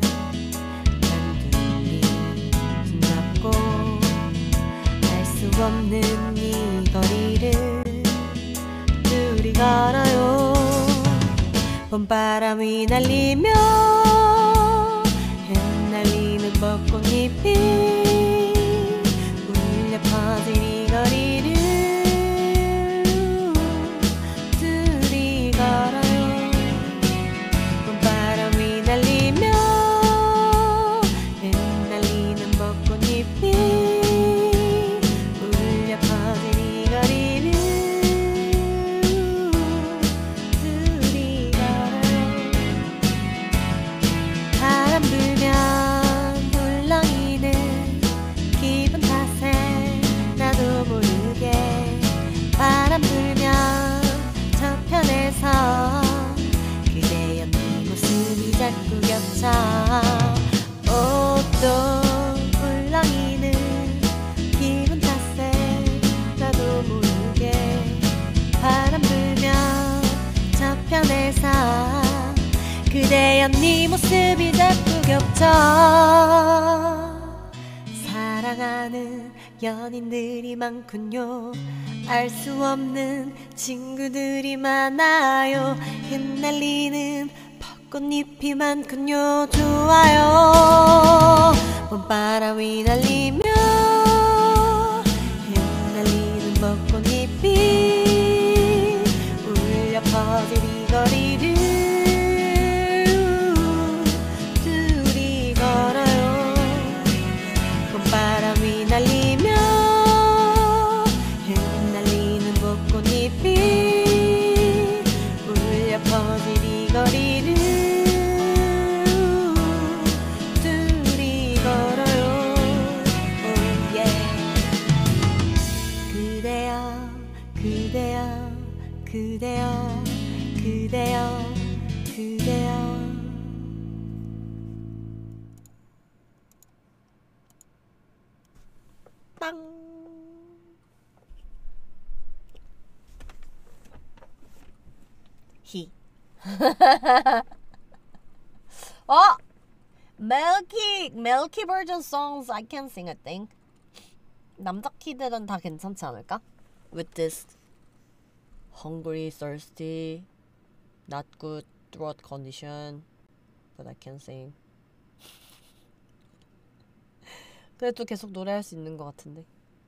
Speaker 3: 단둘이 숨잡고 알 수 없는 이 거리를 둘이 걸어요 봄바람이 날리며 흩날리는 벚꽃잎이 울려 퍼진 이 거리를 둘이 걸어요 봄바람이 날리며 흩날리는 벚꽃잎이 울려 퍼진 이 거리를 둘이 걸어요 바람 불면 훌렁이는 기분 탓에 나도 모르게 바람 불면 저편에서 그대 연는 모습이 자꾸 겹쳐 옷도 훌렁이는 기분 탓에 나도 모르게 바람 불면 저편에서 그대 연네 모습이 자꾸 겹쳐 사랑하는 연인들이 많군요 알 수 없는 친구들이 많아요 흩날리는 벚꽃잎이 많군요 좋아요 봄바람이 날리며 흩날리는 벚꽃잎이 울려 퍼진 이 거리를 둘이 걸어요 봄바람이 날리며 흩날리는 벚꽃잎이 울려 퍼진 이 거리를 둘이 걸어요 oh yeah. 그대여 그대여 그대여 그대여 그대여 땅 히. 어! Milky version songs I can sing I think. 남자 키들은 다 괜찮지 않을까? With this hungry, thirsty, not good throat condition, but I can sing. 그래도 계속 노래할 수 있는 것 같은데.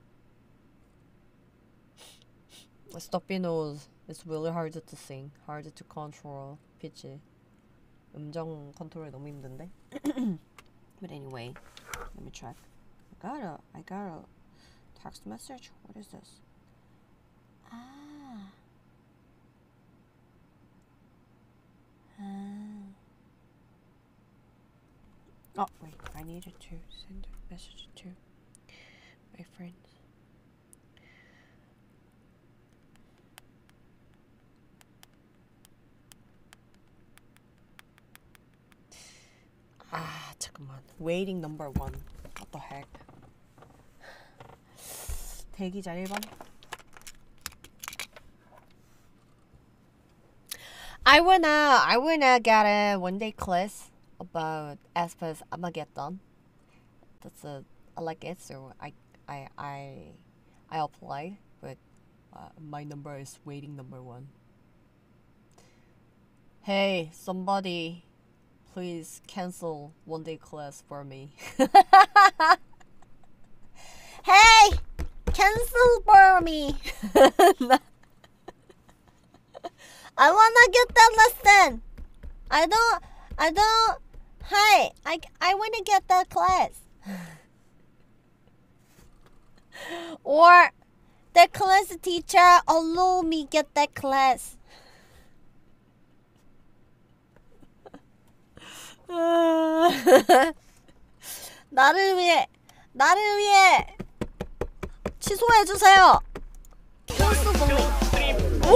Speaker 3: Stuffy nose. It's really hard to sing, hard to control pitch. 음정 컨트롤이 너무 힘든데. But anyway, let me check. I got a text message. What is this? Oh wait, I needed to send a message to my friends. 잠깐만. Waiting number 1. What the heck? 대기자 1번. I wanna get a one-day class about aespa's Armageddon. I like it, so I applied, but my number is waiting number 1. Hey, somebody, please cancel one-day class for me. Hey, cancel for me. I wanna get that lesson. I don't. Hi, I wanna get that class. Or the class teacher allow me get that class. 나를 위해 취소해 주세요. Cancel for me. 와!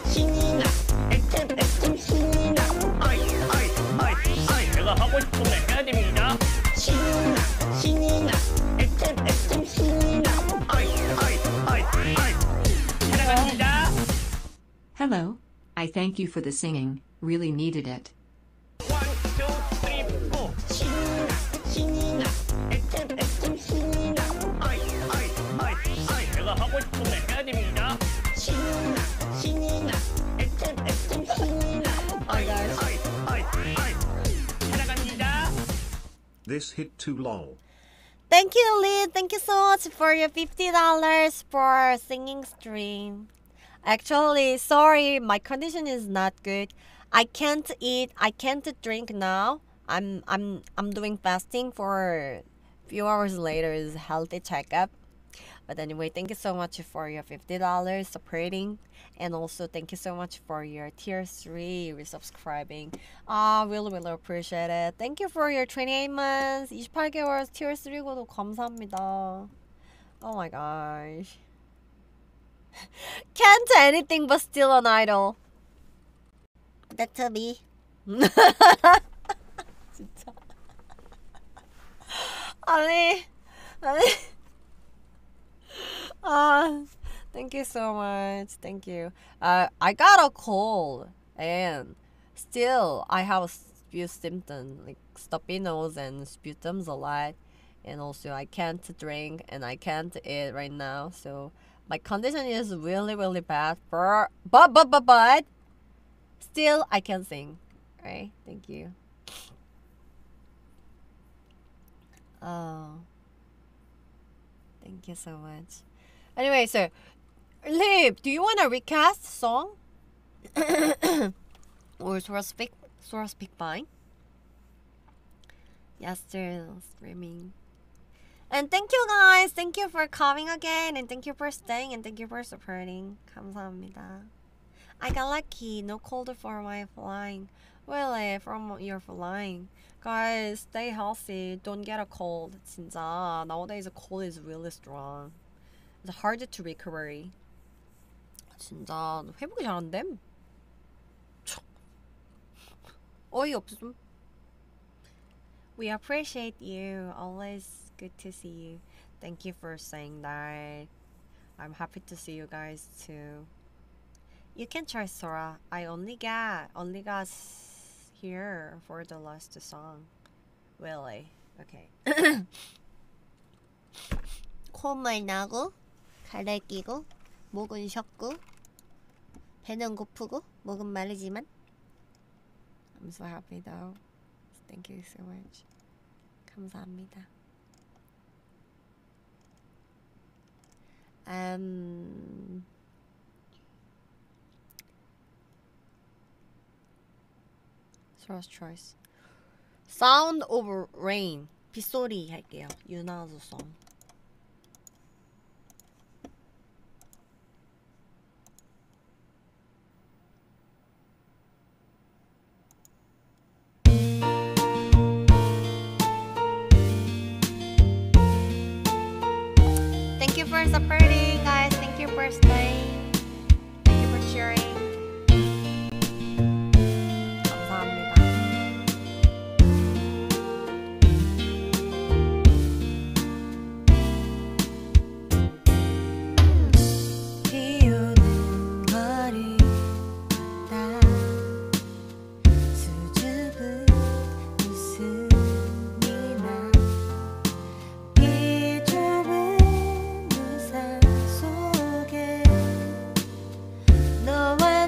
Speaker 5: 내가 하고 싶은 애 해야 됩니다. 신이나 액템 신이나 아이 사랑합니다.
Speaker 4: Hello. I thank you for the singing. Really needed it.
Speaker 5: 1, 2, 3, 4 신이나 액템 신이나 아이 내가 하고 싶은 말 해야 됩니다. 신이나 액템 신이나 아이 사랑합니다.
Speaker 2: This hit too long.
Speaker 3: Thank you, Lee. Thank you so much for your $50 for singing stream. Actually, sorry, my condition is not good. I can't eat, I can't drink now. I'm doing fasting for a few hours later is healthy checkup. But anyway, thank you so much for your $50 supporting, and also thank you so much for your tier 3 resubscribing. Really appreciate it. Thank you for your 28 months, 28개월 tier 3 구독 감사합니다. Oh my gosh. Can't anything but still an idol. That's me. 진짜. 아니. Thank you so much. Thank you. I got a cold and still I have a few symptoms like stuffy nose and sputums a lot, and also I can't drink and I can't eat right now. So my condition is really bad. But still I can sing. Right? Thank you. Oh. Thank you so much. Anyway, so Lip, do you want to recast song? Or so to speak fine? Yes, still streaming. And thank you guys. Thank you for coming again, and thank you for staying, and thank you for supporting. 감사합니다. I got lucky. No cold for my flying. Really, from your flying. Guys, stay healthy. Don't get a cold. 진짜 nowadays the cold is really strong. It's hard to recover. 진짜 회복이 잘 안 됨. 어이없음. We appreciate you. Always good to see you. Thank you for saying that. I'm happy to see you guys too. You can try Sora. I only got here for the last song. Really? Okay. 콧물 나고 가래 끼고 목은 쉬었고 배는 고프고 목은 마르지만
Speaker 1: I'm so happy though. Thank you so much. 감사합니다. Sora's choice. Sound of Rain. 빗소리 할게요. 윤하수 song.
Speaker 3: Thank you for supporting, guys. Thank you for staying. Thank you for cheering. 감사합니다. 비 오는 거리다 수줍은 웃음이 나 비좁은 우산 속에 너와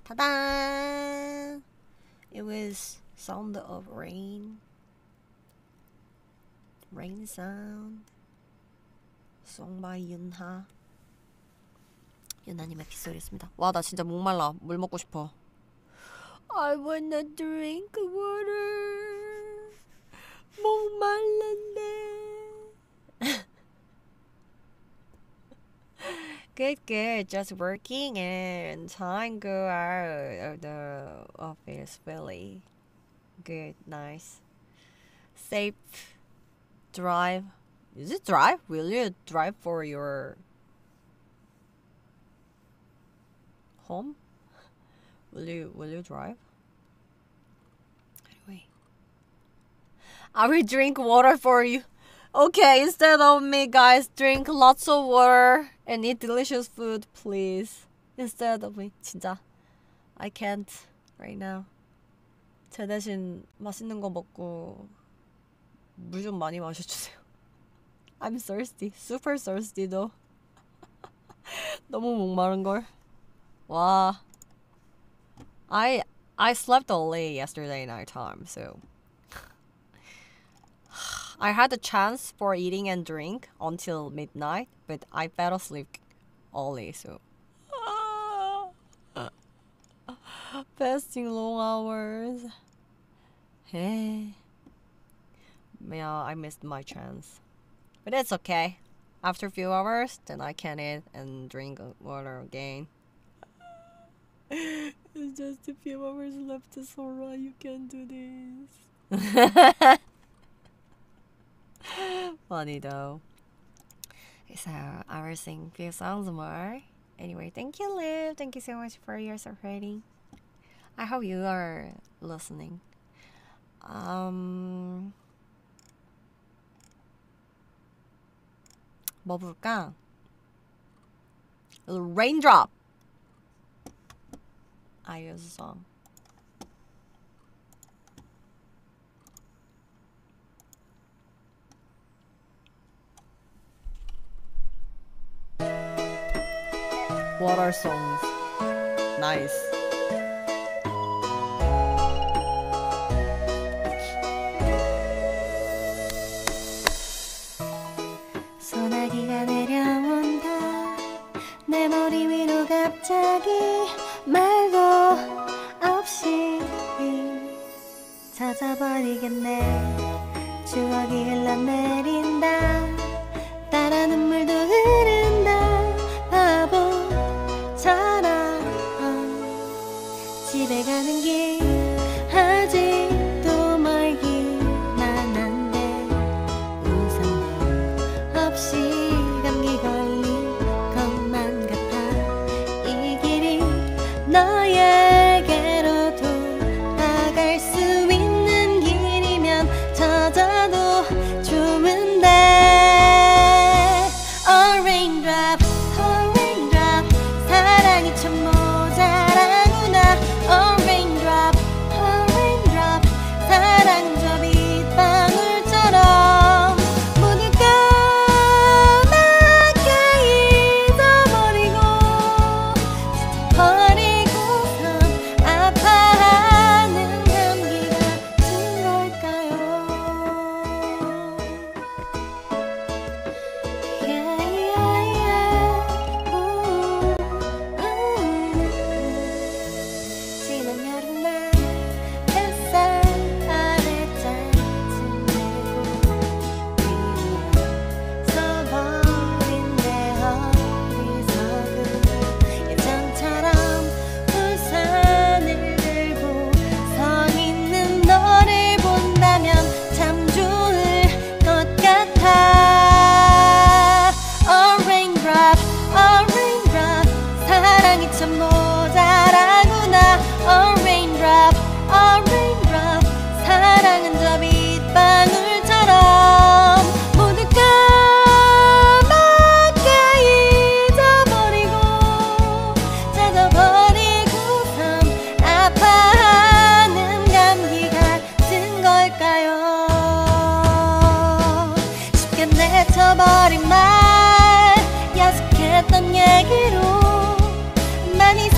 Speaker 3: Ta-da! It was sound of rain. Rain sound. Song by 윤하. 윤하님의 빗소리였습니다. 와, 나 진짜 목말라. 물 먹고 싶어. I wanna drink water. 목말랐네. Good. Just working and time go out of the office. Really good, nice, safe drive. Is it drive? Will you drive for your home? Will you drive? Anyway, I will drink water for you. Okay, instead of me, guys, drink lots of water and eat delicious food, please. Instead of me, 진짜. I can't right now. 제 대신 맛있는 거 먹고 물 좀 많이 마셔주세요. I'm thirsty, super thirsty though. 너무 목마른 걸. 와. I slept all late yesterday night time, so. I had a chance for eating and drink until midnight, but I fell asleep early, so. Fasting long hours. Hey. Yeah, I missed my chance. But it's okay. After a few hours, then I can eat and drink water again. It's just a few hours left, Sora. You can do this. Funny though. So I will sing a few songs more. Anyway, thank you, Liv. Thank you so much for your supporting. I hope you are listening. 뭐 부를까? Raindrop. IU's song. Water songs. Nice.
Speaker 6: 소나기가 내려온다. 내 머리 위로 갑자기 말도 없이 젖어버리겠네. 추억이 흘러내린다. 따라 눈물도 흐른다. 바보처럼 집에 가는 길 아직도 멀기만 한데 우산도 없이 감기 걸린 것만 같아. 이 길이 너에게로 돌아갈 수 있는 길이면 젖어도 좋은데. A raindrop, a raindrop, 사랑이 참 모자라구나. A raindrop, 사랑은 저 빗방울처럼 모두 까맣게 잊어버리고 버리고선 아파하는 감기 같은 걸까요? 지난 여름날 햇살 아래 짠 서버린 내 어리석음. 예전처럼 우산을 들고 서 있는 너를 본다면 참 좋을 것 같아. A raindrop, 사랑이 참 모자라구나. A raindrop, 사랑은 저 빗방울처럼 모두 까맣게 잊어버리고 젖어버리고선 아파하는 감기 같은 걸까요? 쉽게 내쳐버린 말 야속했던 얘기로 많이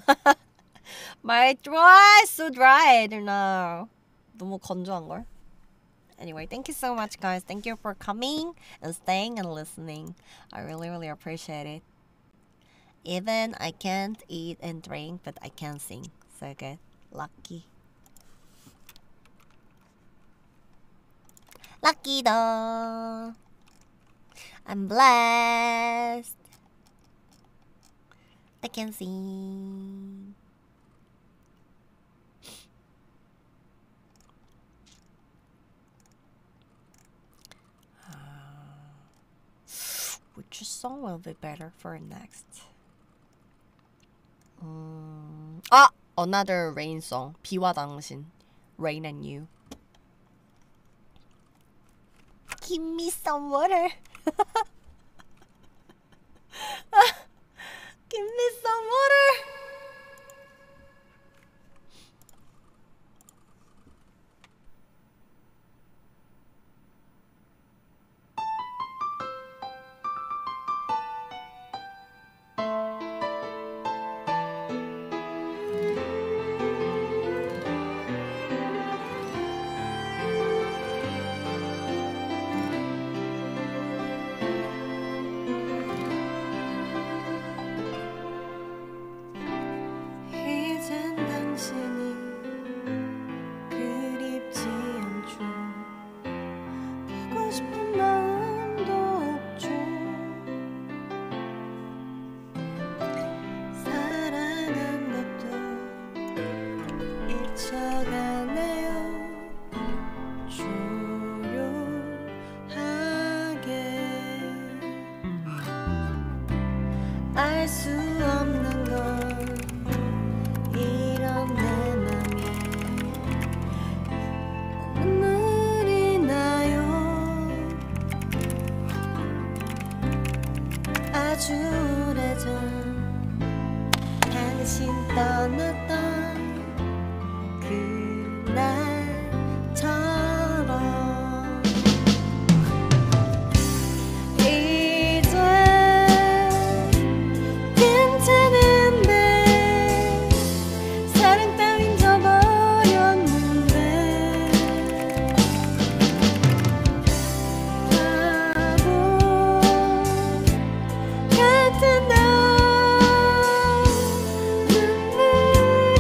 Speaker 3: My dry, so dry. I don't know. 너무 건조한걸? Anyway, thank you so much, guys. Thank you for coming and staying and listening. I really, really appreciate it. Even I can't eat and drink, but I can sing. So good. Lucky. Lucky though. I'm blessed. I can sing. Which song will be better for next? Another rain song. 비와 당신. Rain and You. Give me some water. Give me some water. 이젠 당신이 그립지 않죠. 보고 싶은 마음도 없죠. 사랑한 것도 잊혀가네요. 조용하게 알 수 없는 걸 이런 내 맘이 눈물이 나요. 아주 오래전 당신 떠났던 그날처럼 이제 괜찮은데 사랑 따윈 져버렸는데 바보 같은 너 눈물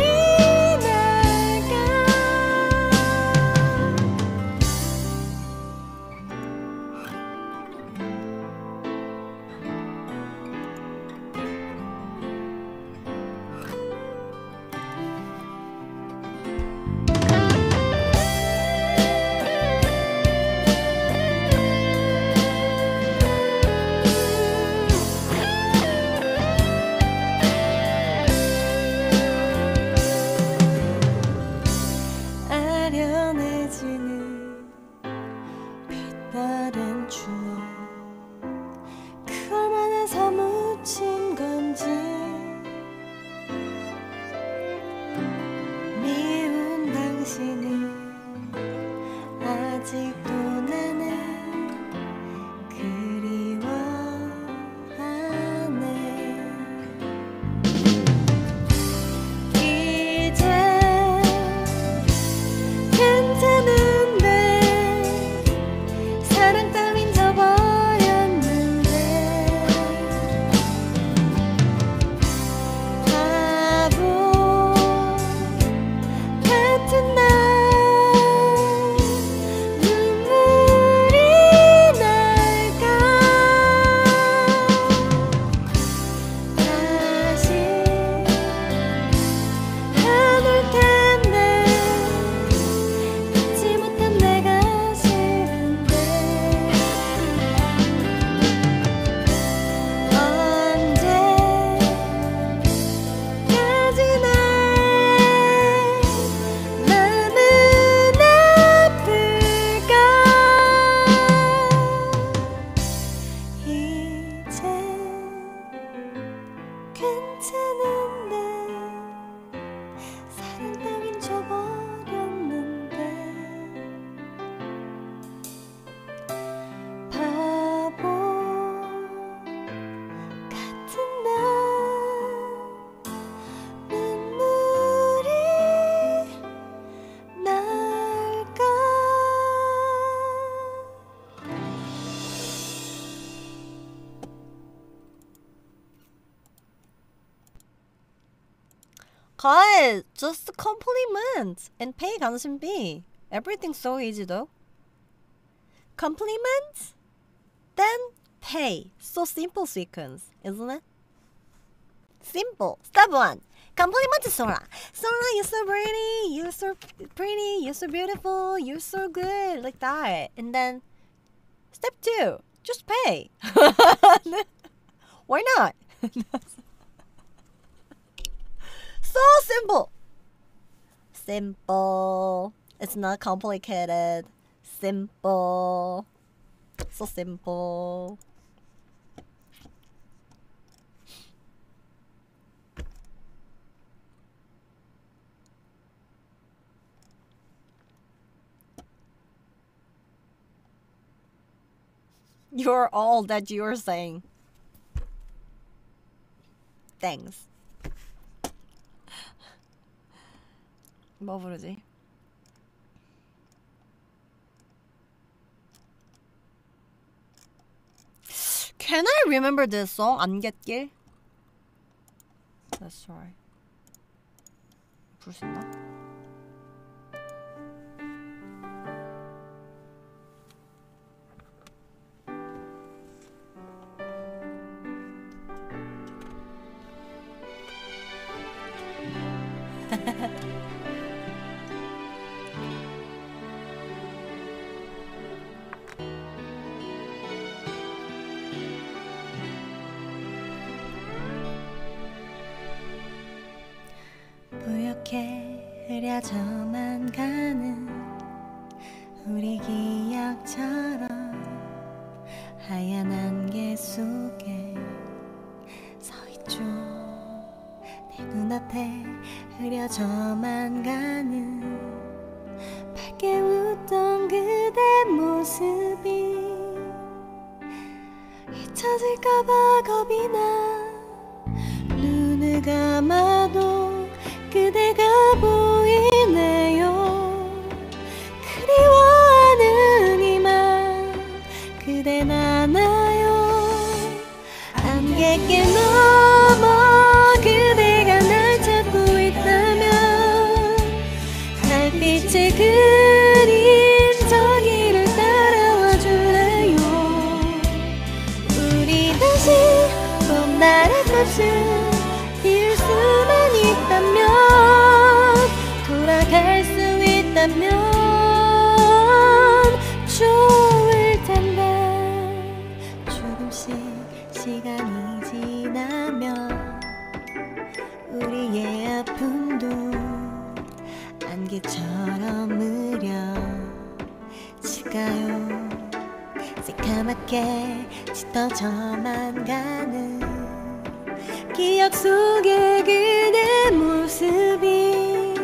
Speaker 3: Guys, just compliment and pay 간신비. Everything's so easy though. Compliment, then pay. So simple sequence, isn't it? Simple. Step 1. Compliment Sora. Sora, you're so pretty. You're so pretty. You're so beautiful. You're so good. Like that. And then step 2. Just pay. Why not? So simple. Simple. It's not complicated. Simple. So simple. You're all that you're saying. Thanks. 뭐 부르지? Can I remember this song? 안갯길? That's right. 부를 수 있나?
Speaker 6: 부옇게 흐려져만 가는 우리 기억처럼 하얀 안개 속에 서있죠. 내 눈앞에 흐려져만 가는 밝게 웃던 그대 모습이 잊혀질까봐 겁이 나. 눈을 감아도 그대가 보이네요. 그리워하는 이만 그댄 아나요. 안갯길 넘어 그대가 날 찾고 있다면 달빛에 그린 저 길을 따라와 줄래요. 우리 다시 봄날의 꽃을 피울 수만 있다면 돌아갈 수 있다면 좋을 텐데. 조금씩 시간이 지나면 우리의 아픔도 안개처럼 느려질까요. 새까맣게 짙어져만 가는 기억 속의 그대 모습이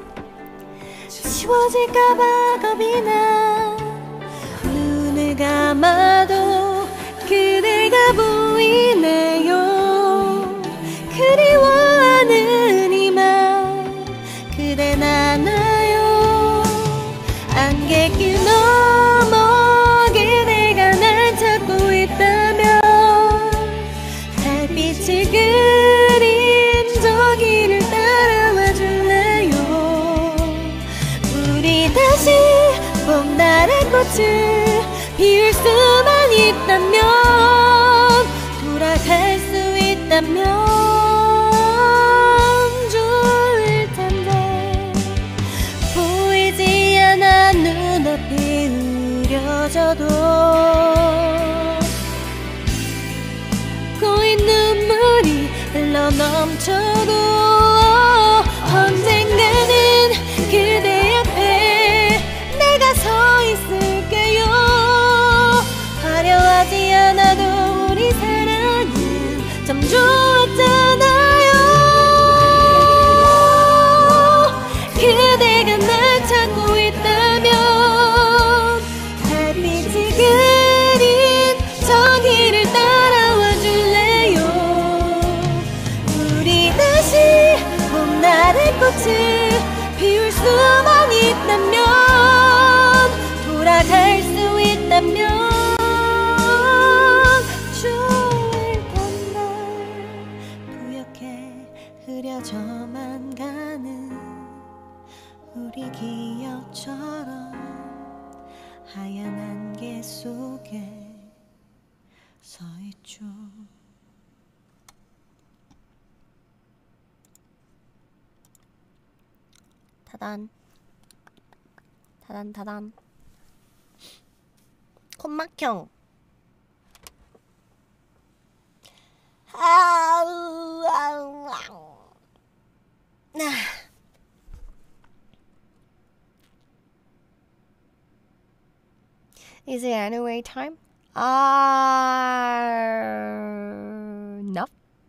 Speaker 6: 지워질까봐 겁이 나. 눈을 감아도 그대가 보이네요. 그리워하는 이만 그댄 아나요. 안갯길 넘어 그대가 날 찾고 있다면 달빛이 그린 저 길을 따라와 줄래요. 우리 다시 봄날의 꽃을 피울 수만 있다면 돌아갈 수 있다면 좋을 텐데. 보이지 않아 눈앞이 흐려져도 고인 눈물이 흘러넘쳐도 언젠가는 그대 앞에 내가 서 있을게요. 화려하지 않아도 우리 사랑은 참 좋았잖아요. 그대가 날 찾고 있다면 달빛이 그린 저 길을 따라와 줄래요. 우리 다시 봄날의 꽃을 피울 수만 있다면 돌아갈 수 있다면 좋을 텐데. 부옇게 흐려져만 가 우리 기억처럼 하얀 안개 속에 서 있죠.
Speaker 3: 타단 타단 타단 콧막형 아우 아우 아우 Is it anyway time? No.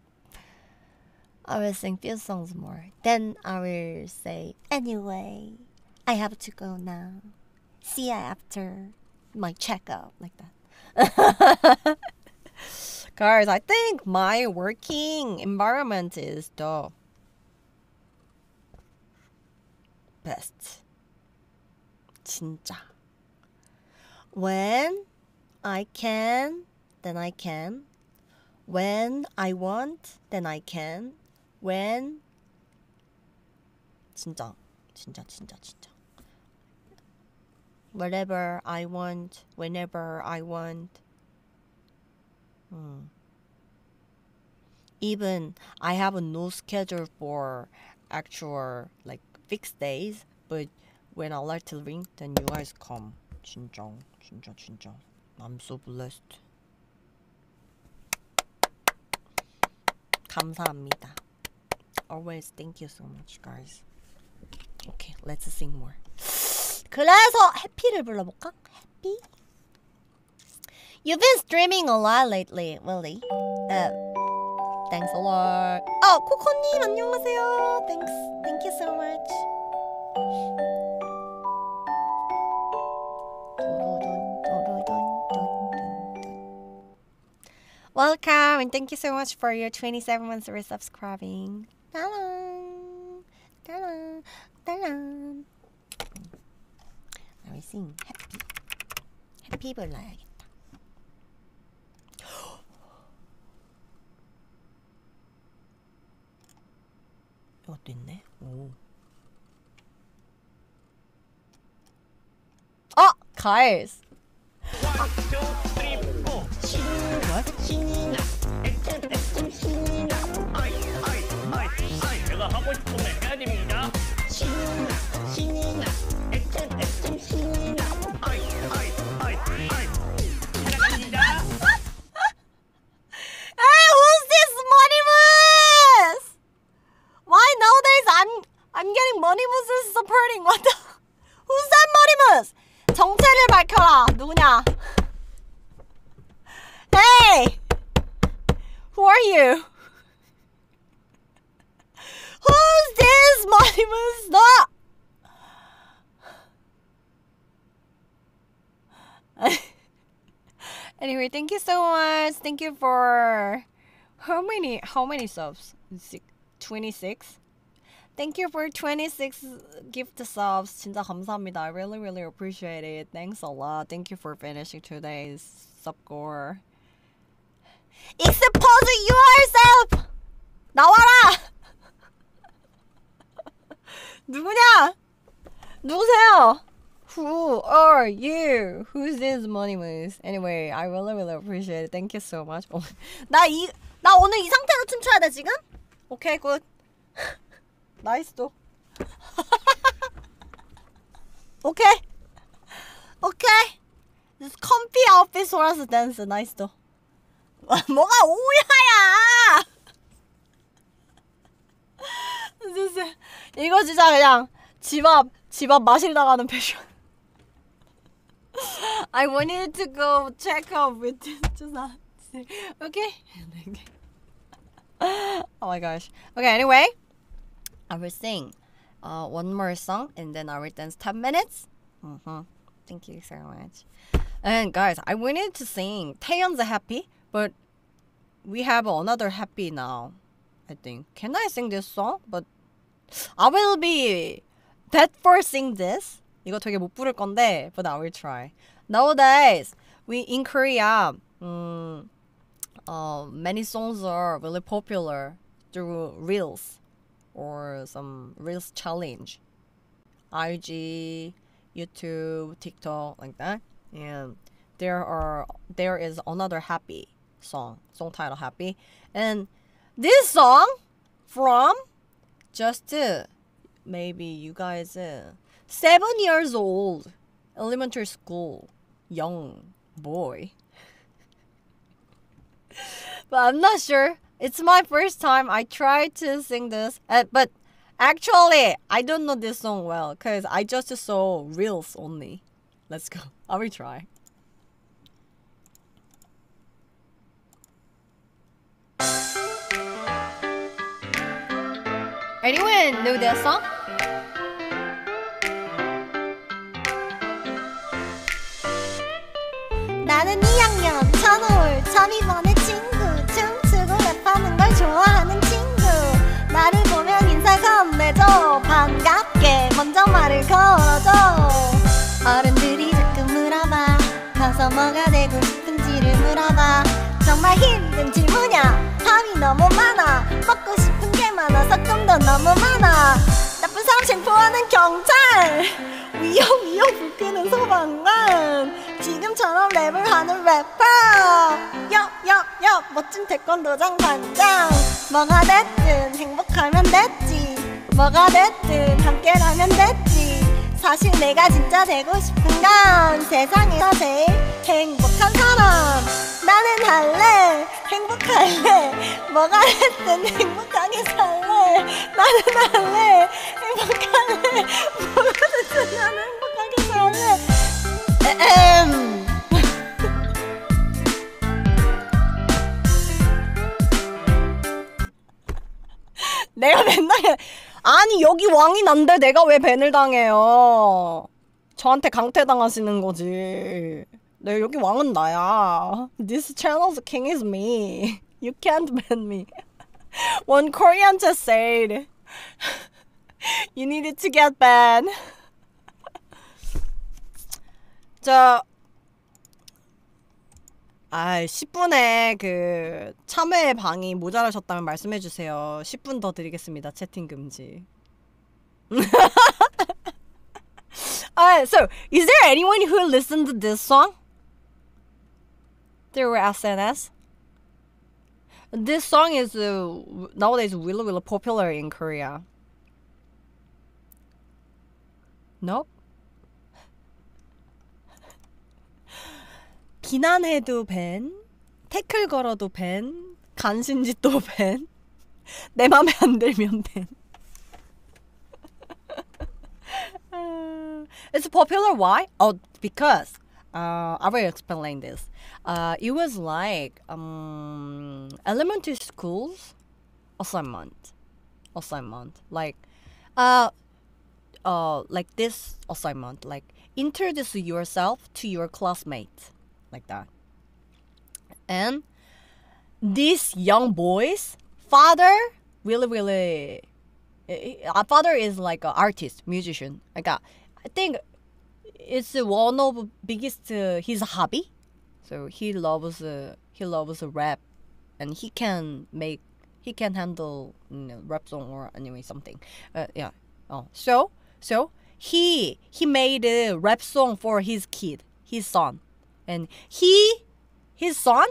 Speaker 3: I will sing few songs more. Then I will say, anyway, I have to go now. See you after my checkup. Like that. Guys, I think my working environment is the best. 진짜. When I can, then I can. When I want, then I can. When 진짜. Whatever I want, whenever I want. Even I have no schedule for actual like fixed days, but when I like to ring, then you guys come. 진짜. I'm so blessed. 감사합니다. Always thank you so much, guys. Okay, let's sing more. 그래서 해피를 불러볼까? 해피? You've been streaming a lot lately, Willie. Thanks a lot. 코코님 안녕하세요. Thank you so much. Welcome and thank you so much for your 27 months for subscribing. 따란, 따란, 따란. I will sing happy. Happy 불러야겠다. 이것도 있네. 오. Guys.
Speaker 5: 1, 2, 3, 4. 신이나 신이나 아이 내가 하고 싶은 말 해야 됩니다. 신이나 신이나 아이 사랑합니다.
Speaker 3: Hey, who's this Monimus? Why nowadays I'm getting Monimus supporting? What the? Who's that Monimus? 정체를 밝혀라. 누구냐? Hey, who are you? Who's this Monimus? No. Anyway, thank you so much. Thank you for how many subs? 26. Thank you for 26 gift subs. 진짜 감사합니다. I really appreciate it. Thanks a lot. Thank you for finishing today's sub-score. Expose yourself! 나와라! 누구냐? 누구세요? Who are you? Who's this Monimus? Anyway, I really appreciate it. Thank you so much. 나 오늘 이 상태로 춤춰야 돼 지금? 오케이, 굿. 나이스도. 오케이. This comfy outfit 소라스 댄스 나이스도. 뭐가 오야야! 이거 진짜 그냥 집 앞 마실 나가는 패션. I wanted to go check up with this. Just not okay. Oh my gosh. Okay. Anyway, I will sing one more song and then I will dance 10 minutes. Thank you so much. And guys, I wanted to sing Taeyeon's Happy, but we have another Happy now. I think. Can I sing this song? But I will be bad for sing this. 이거 되게 못 부를 건데, but I will try. Nowadays, in Korea, many songs are really popular through Reels or some Reels challenge.
Speaker 1: IG, YouTube, TikTok, like that. And there is another Happy song title Happy, and this song from just maybe you guys 7 years old, elementary school, young boy. But I'm not sure. It's my first time I tried to sing this, but actually I don't know this song well because I just saw reels only. Let's go. I will try. Anyone know that song?
Speaker 3: 나는 2학년 천울 참이번의 친구 춤추고 랩하는 걸 좋아하는 친구 나를 보면 인사 건네줘 반갑게 먼저 말을 걸어줘 어른들이 자꾸 물어봐 커서 뭐가 되고 싶은지를 물어봐 정말 힘든 질문이야 답이 너무 많아 먹고 싶은 게 많아서 꿈도 너무 많아 나쁜 사람 체포하는 경찰 위험 불 끄는 소방관 지금처럼 랩을 하는 래퍼 멋진 태권도장 관장 뭐가 됐든 행복하면 됐지 뭐가 됐든 함께라면 됐지 사실 내가 진짜 되고 싶은 건 세상에서 제일 행복한 사람 나는 할래 행복할래 뭐가 됐든 행복하게 살래 나는 할래 행복할래 뭐가 됐든 나는 행복하게 살래
Speaker 1: 내가 맨날 아니 여기 왕이 난데 내가 왜 밴을 당해요. 저한테 강퇴당하시는 거지. 네, 여기 왕은 나야. This channel's king is me. You can't ban me. One Korean just said you needed to get banned. 저 10분에 그 참여의 방이 모자라셨다면 말씀해주세요. 10분 더 드리겠습니다. 채팅 금지. Alright, so is there anyone who listened to this song through SNS? This song is nowadays really popular in Korea. Nope. 비난해도 밴, 태클 걸어도 밴, 간신짓도 밴, 내 맘에 안 들면 밴. It's popular. Why? Oh, because I will explain this. It was like elementary schools assignment, like this assignment, like introduce yourself to your classmates. Like that. And this young boy's father father is like an artist, musician. Like I think it's one of biggest his hobby. So he loves rap, and he can handle rap song or anyway something. Yeah. Oh, so he made a rap song for his kid, his son. And his son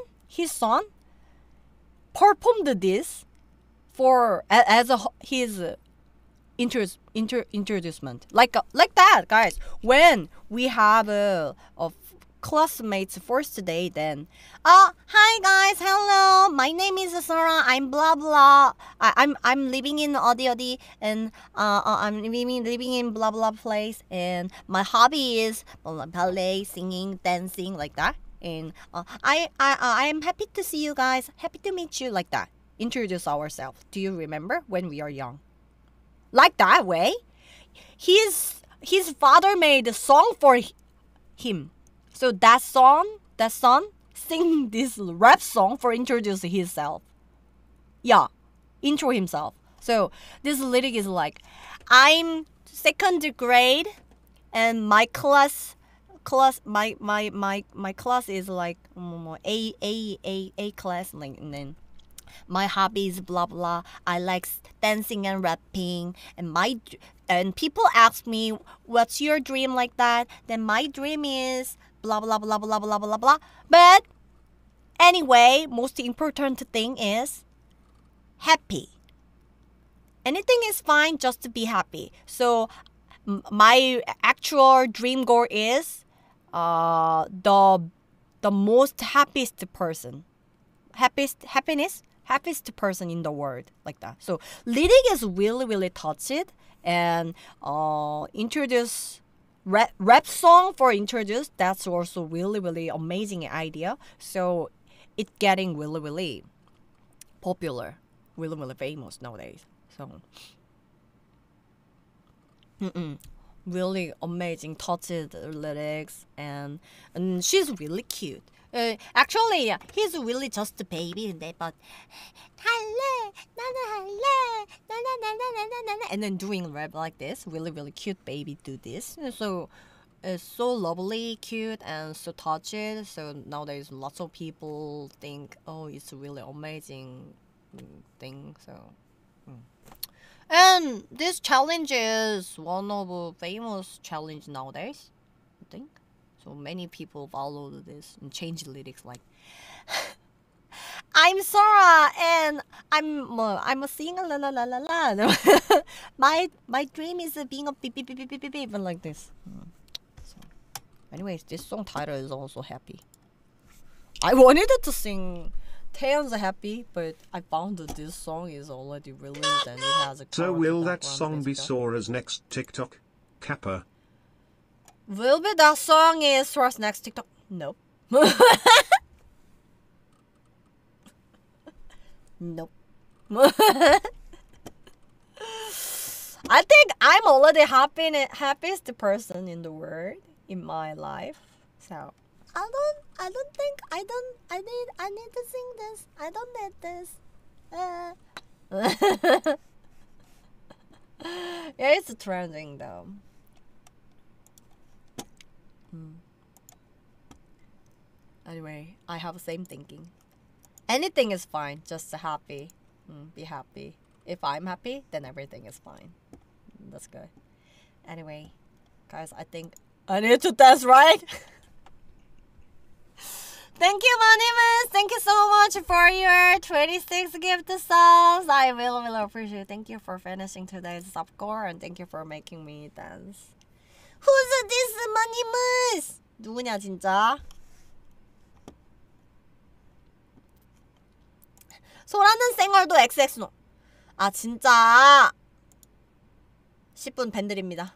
Speaker 1: performed this for as his introducement, like that, guys. When we have a classmates first day, then hi guys, hello, my name is Sora, I'm blah blah, I'm living in Odi, and I'm living in blah blah place, and my hobby is ballet, singing, dancing, like that. And I'm happy to see you guys, happy to meet you, like that. Introduce ourselves. Do you remember when we are young? Like that way. His father made a song for him. So that son sing this rap song for introduce himself. Yeah, intro himself. So this lyric is like, I'm second grade, and my class my class is like A class, like, and then
Speaker 3: My hobby is blah blah. I like dancing and rapping. And people ask me, what's your dream like that? Then my dream is blah blah blah blah blah blah blah. But anyway, most important thing is happy. Anything is fine, just to be happy. So my actual dream goal is the most happiest person. Happiest person in the world, like that. So lyric is really touched, and introduce rap song for introduce, that's also really amazing idea. So it's getting really popular, really famous nowadays. So really amazing touched lyrics, and she's really cute. Actually, he's really just a baby, but 할래, 나는 할래, 나나나나나나나, and then doing rap like this, really cute baby do this. So it's so lovely, cute, and so touched. So nowadays, lots of people think, oh, it's a really amazing thing. So. And this challenge is one of the famous challenge nowadays, I think. So many people follow this and change lyrics like, I'm Sora and I'm a singer, la la la la la. my dream is being a beep beep beep beep beep beep, like this. So, anyways, this song title is also happy. I wanted to sing Taeyeon's Happy, but I found that this song is already released and it has a.
Speaker 2: So will that song be Sora's next TikTok? Kappa.
Speaker 3: Will be that song is Sora's next TikTok? Nope. Nope. I think I'm already happiest person in the world in my life. So I don't think I need to sing this. I don't need this. Yeah, it's trending though. Anyway, I have the same thinking. Anything is fine, just happy. Be happy. If I'm happy, then everything is fine. That's good. Anyway, guys, I think I need to dance, right? Thank you, Monimus. Thank you so much for your 26 gift subs. I really appreciate it. Thank you for finishing today's subcore, and thank you for making me dance. Who's this, Monimus? 누구냐 진짜? 소라는 생얼도 XX노. 아 진짜 10분 밴드립니다.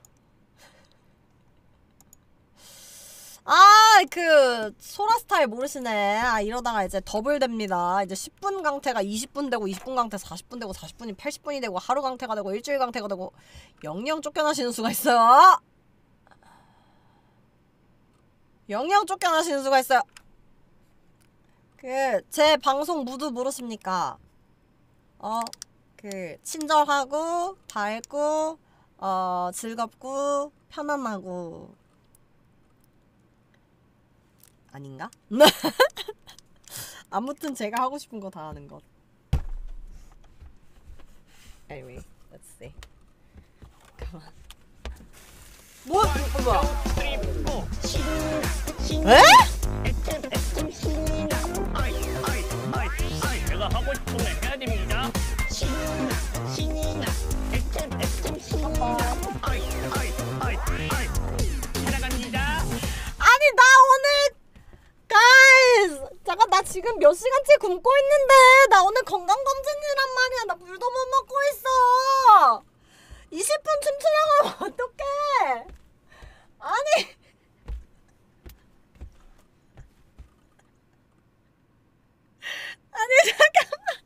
Speaker 3: 아, 그 소라 스타일 모르시네. 아, 이러다가 이제 더블 됩니다. 이제 10분 강퇴가 20분 되고 20분 강퇴 40분 되고 40분이 80분이 되고 하루 강퇴가 되고 일주일 강퇴가 되고 영영 쫓겨나시는 수가 있어요. 영영 쫓겨나시는 수가 있어요. 그 제 방송 모두 모르십니까? 그 친절하고 밝고 즐겁고 편안하고 아닌가? 아무튼 제가 하고 싶은 거 다 하는 것. Anyway, let's see. Come on. 뭐야? 에?
Speaker 5: 내가 하고 싶은 거 해야 됩니다. 지나갑니다.
Speaker 3: 아니 나 오늘 guys 잠깐 나 지금 몇 시간째 굶고 있는데 나 오늘 건강검진이란 말이야. 나 물도 못 먹고 있어. 20분 춤추려고 하면 어떡해. 아니 아니 잠깐만.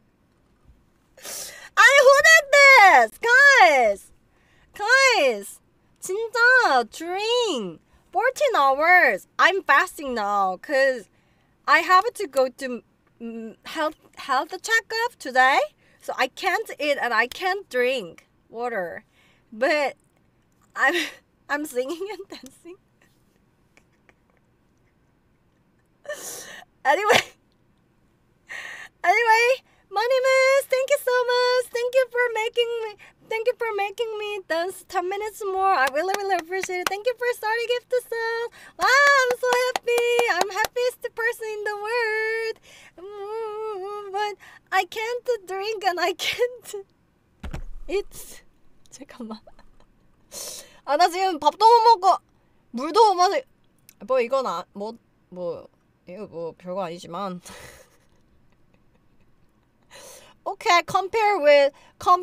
Speaker 3: 아니 who did this? Guys 진짜 drink 14 hours. I'm fasting now cause I have to go to health checkup today. So I can't eat and I can't drink water. But I'm singing and dancing. Anyway, My name is. Thank you so much. Thank you for making me dance 10 minutes more. I really, really appreciate it. Thank you for starting gift sub. Wow, I'm so happy. I'm happiest person in the world. But I can't drink and I can't eat. 잠깐만. 아, 나 지금 밥도 못 먹고 물도 못 마시. 뭐 이건 이거 뭐 별거 아니지만. Okay, compare with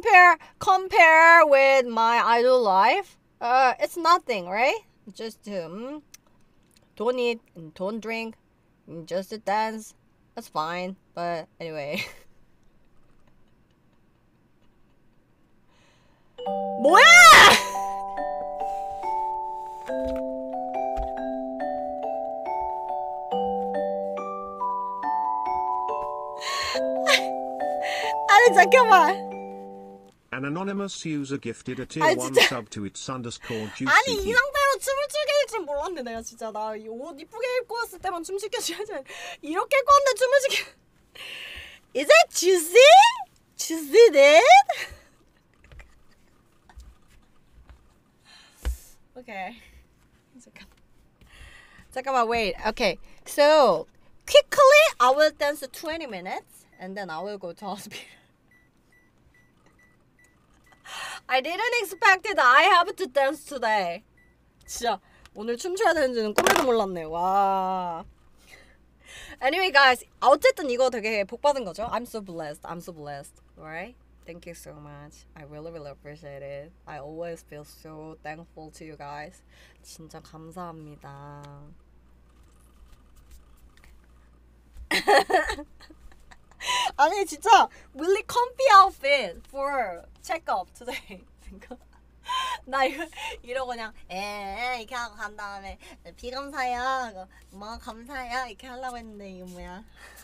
Speaker 3: my idol life. It's nothing, right? Just don't eat and don't drink, and just dance. That's fine. But anyway. 뭐야? 아니 잠깐만.
Speaker 2: An anonymous user gifted a tier
Speaker 3: 아니,
Speaker 2: 1
Speaker 3: 진짜.
Speaker 2: sub to its underscore juicy.
Speaker 3: 아니 이 상태로 춤을 추게 될 줄 몰랐네. 내가 진짜 나 옷 이쁘게 입고 왔을 때만 춤 시켜줘야지. 이렇게 입고 왔는데 춤을 시켜. Is it juicy? Juicy dude? Okay. 잠깐만 wait. Okay. So quickly I will dance 20 minutes and then I will go to hospital. I didn't expect that I have to dance today. 진짜 오늘 춤춰야 되는지는 꿈에도 몰랐네. 와. Anyway, guys, 어쨌든 이거 되게 복 받은 거죠. I'm so blessed. I'm so blessed. Right? Thank you so much. I really, really appreciate it. I always feel so thankful to you guys. 진짜 감사합니다. 아니 진짜 really comfy outfit for check-up today. 나 이러고 그냥 이렇게 하고 간 다음에 비감사요 뭐 감사해요 이렇게 하려고 했는데 이거 뭐야.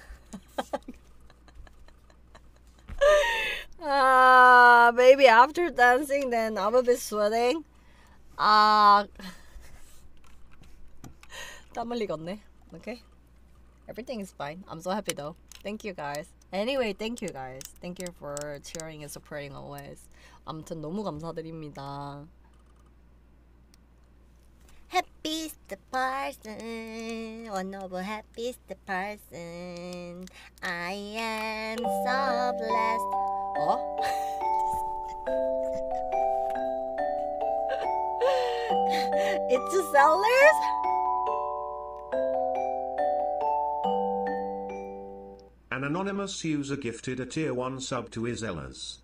Speaker 3: Maybe after dancing then I will be sweating. 땀 흘리겠네. Okay, everything is fine. I'm so happy though. Thank you guys. Anyway, thank you guys. Thank you for cheering and supporting always. 아무튼 너무 감사드립니다. Happiest person, one of the happiest person. I am so blessed. It's sellers.
Speaker 2: An anonymous user gifted a tier 1 sub to Izellas.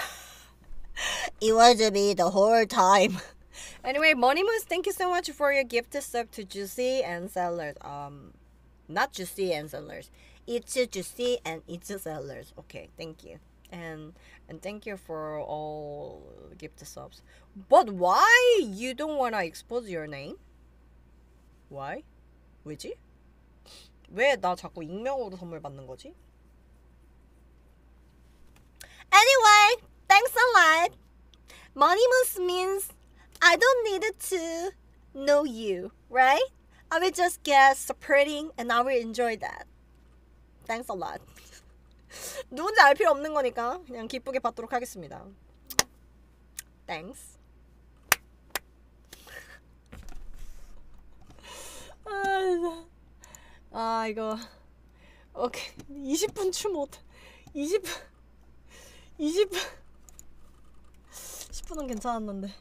Speaker 3: It was me the whole time. Anyway, Monimus, thank you so much for your gift sub to Juicy and Sellers. Not Juicy and Sellers. It's Juicy and it's Sellers. Okay, thank you. And thank you for all gift subs. But why you don't wanna expose your name? Why? 왜지? 왜 나 자꾸 익명으로 선물 받는 거지? Anyway, thanks a lot. Monimus means I don't need to know you, right? I will just get supporting and I will enjoy that. Thanks a lot. 누군지 알 필요 없는 거니까 그냥 기쁘게 받도록 하겠습니다. Thanks. 이거 오케이 20분 춤 못 20분 10분은 괜찮았는데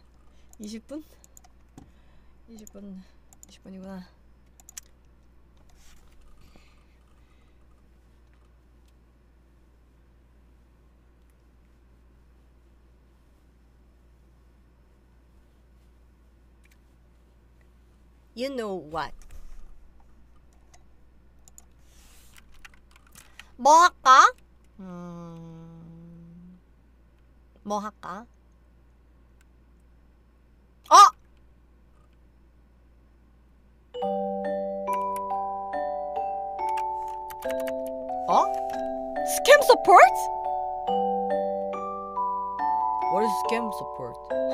Speaker 3: 20분이구나. You know what? 뭐 할까? 뭐 할까? Scam support? What is scam support?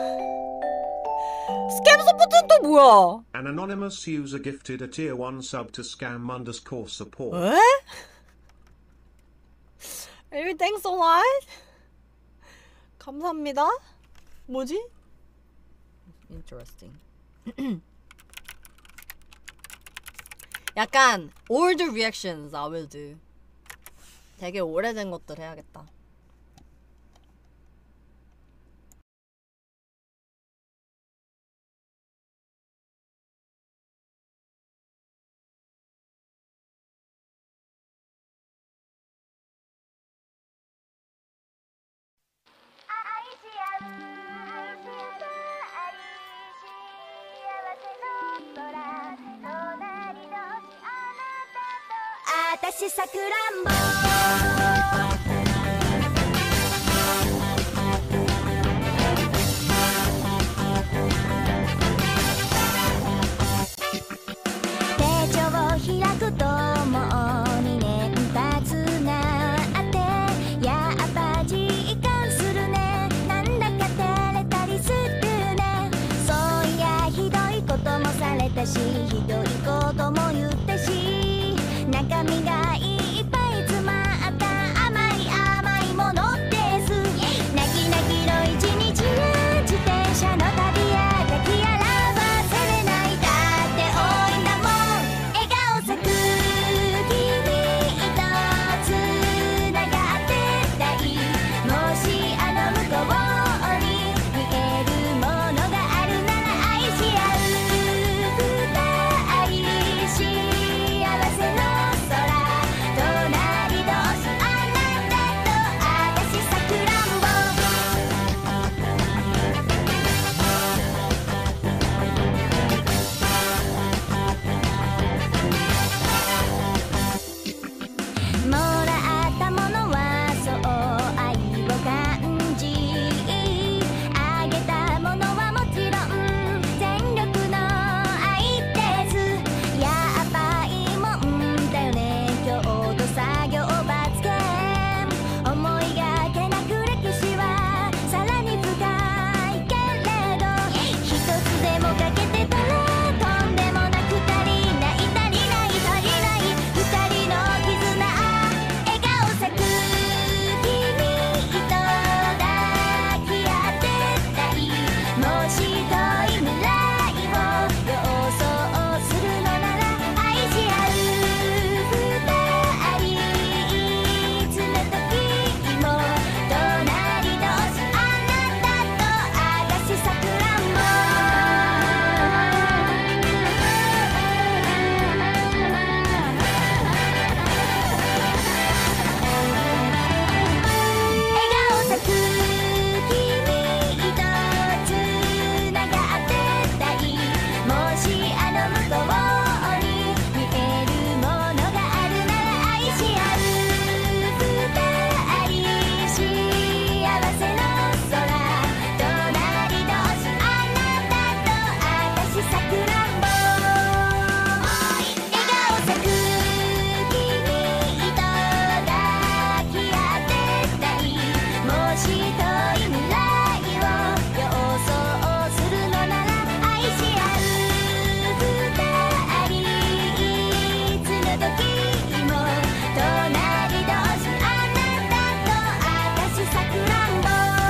Speaker 3: 스캠 서포트는 또 뭐야?
Speaker 2: An anonymous user gifted a tier 1 sub to scam_support.
Speaker 3: 에? Baby, thanks a lot. 감사합니다. 뭐지?
Speaker 1: Interesting. 약간 old reactions I will do. 되게 오래된 것들 해야겠다.
Speaker 6: 아다시 사쿠란보手を開くともう2年経つがあってやっぱ実感するねなんだか照れたりするねそういやひどいこともされたしひどいことも言ったし中身がいっぱい詰まった甘い甘いものです泣き泣きの一日や自転車の旅やガキやら忘れないだって多いんだもん笑顔咲く君とつながってたいもしあの向こうに見えるものがあるなら愛し合う二人幸せの隣同士あなたと私さくらんぼもらったものはそう愛を感じあげたものはもちろん全力の愛ですやっぱいいもんだよね今日と作業罰ゲーム思いがけなく歴史はさらに深いけれど一つでも欠けてたらとんでもなく足りない足りない足りない二人の絆笑顔咲く君と抱き合ってたいもし遠い未来を予想するのなら愛し合う二人いつの時も隣同士あなたと私さくらんぼ笑顔咲く君とつながってたいもしあの向こうに見えるものがあるなら愛し合う二人幸せの空隣同士あなたと私さくらんぼ笑顔咲く君と抱き合ってたいもし遠い未来を予想するのなら愛し合う二人いつの時も隣同士あなたと私さくらんぼ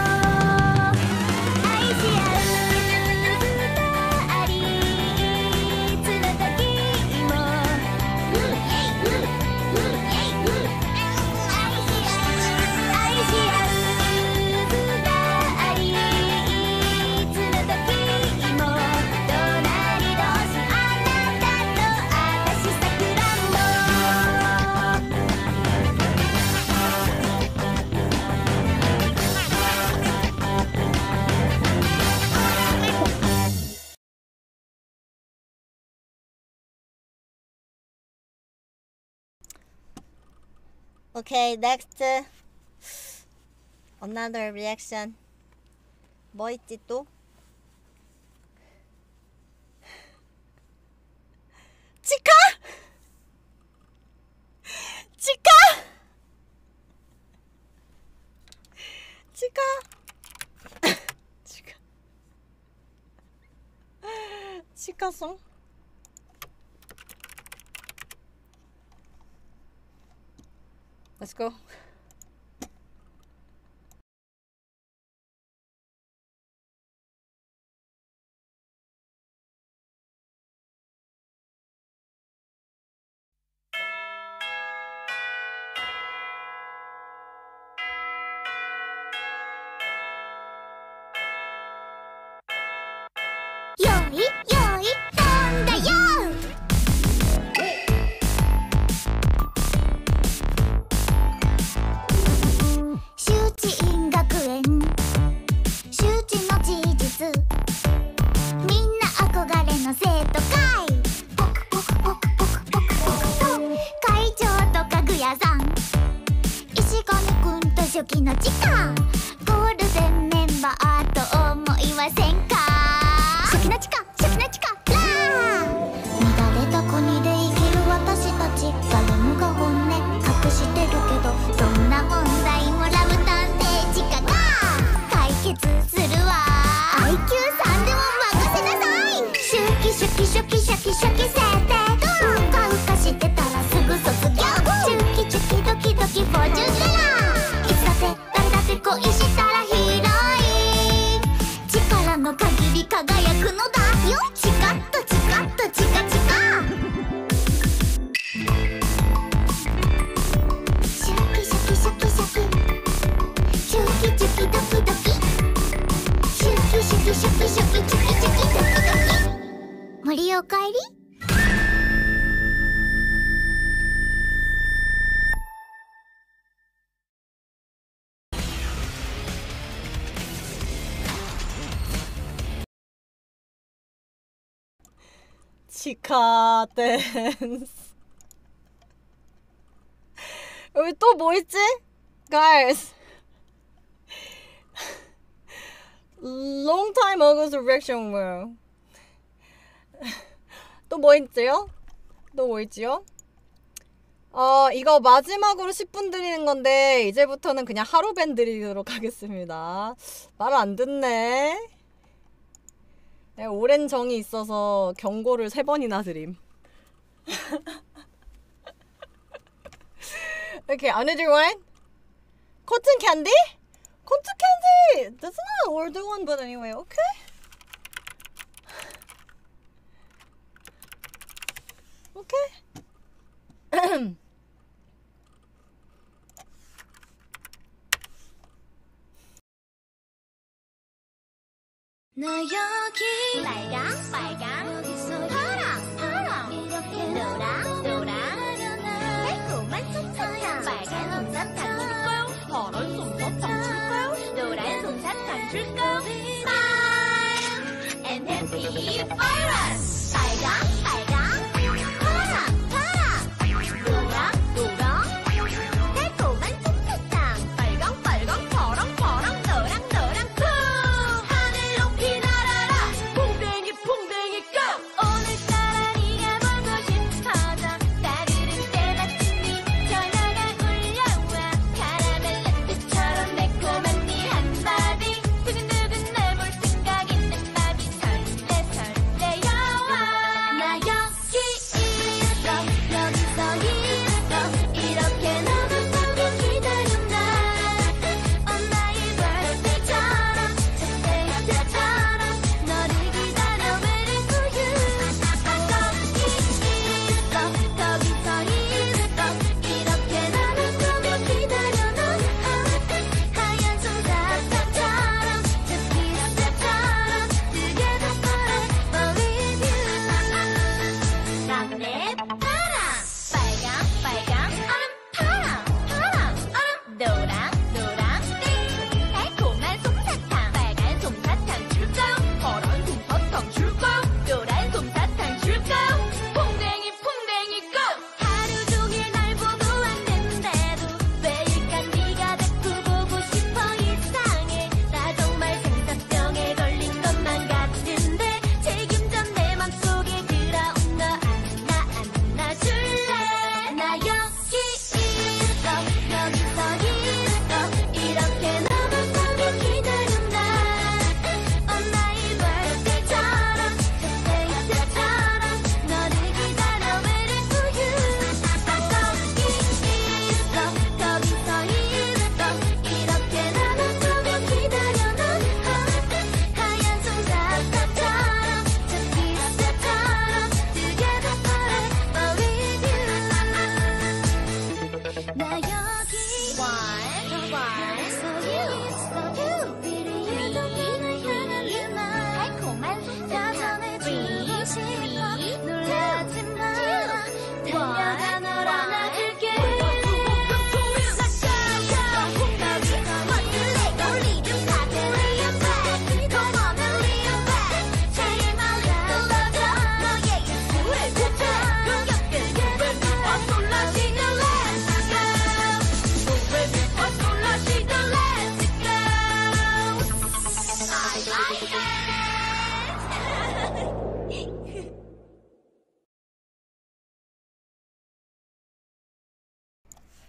Speaker 6: 愛し合う二人いつの時も愛し合う二人いつの時も隣同士あなたと私さくらんぼ
Speaker 3: Okay, next. Another reaction. 뭐 있지 또? 치카! 치카! 치카! 치카. 치카송? Let's go.
Speaker 6: の時間ゴールデンメンバーと思いませんか初期の地下初期の地下ラー乱れた国で生きる私たち誰もが本音隠してるけどどんな問題もラブ探偵地下が解決するわ IQ3 でも任せなさいシュキシュキシュキシュキシュキ設定うかうかしてたらすぐ卒業チュキチュキドキドキフォーチュンテラーいつだって誰だって恋したら広い力の限り輝くのだよチカッとチカッとチカチカシュキシュキシュキシュキチュキチュキドキドキシュキシュキシュキシュキチュキチュキドキドキ森おかえり
Speaker 3: 치카 댄스. 여기 또 뭐 있지? Guys. Long time ago's reaction will. 또 뭐 있지요? 또 뭐 있지요? 이거 마지막으로 10분 드리는 건데 이제부터는 그냥 하루 밴 드리도록 하겠습니다. 말 안 듣네. 네, 오랜 정이 있어서 경고를 3번이나 드림. Okay, another one. Cotton candy? Cotton candy! That's not an older one, but anyway, okay. Okay.
Speaker 6: 너 여기 빨강 빨강 파랑 파랑 이렇게 노랑 노랑 달콤한 솜사탕 빨간 솜사탕 줄까요? 파란 솜사탕 줄까요? 노란 솜사탕 줄까요? Smile and happy virus 빨강 빨강 파랑 파랑 노랑 노랑 달콤한 솜사탕 빨강 빨강 파랑 파랑 노랑 노랑 하늘 높이 날아라 풍뎅이 풍뎅이 go 오늘따라 네가 보고 싶어져 따르릉 때마침이 전화가 울려와 카라멜 라떼처럼 매콤한 네 한마디 두근두근 널 볼 생각에 내 맘이 설레 설레요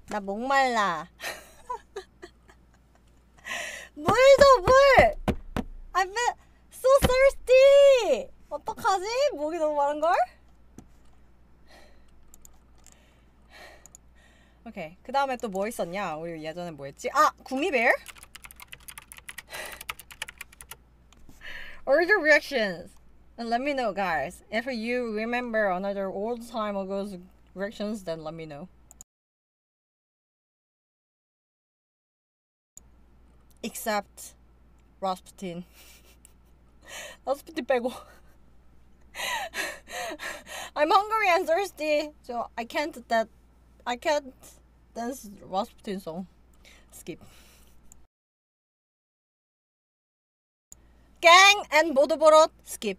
Speaker 3: 나 목말라. 물 줘, 물! I feel so thirsty! 어떡하지? 목이 너무 마른걸? 오케이. 그 다음에 또 뭐 있었냐? 우리 예전에 뭐 했지? 아! 구미베어? What are your reactions? And let me know, guys. If you remember another old time ago's reactions, then let me know. Except Rasputin. Rasputin 빼고. I'm hungry and thirsty, so I can't dance Rasputin song. Skip. Gang and 보도버릇. Skip.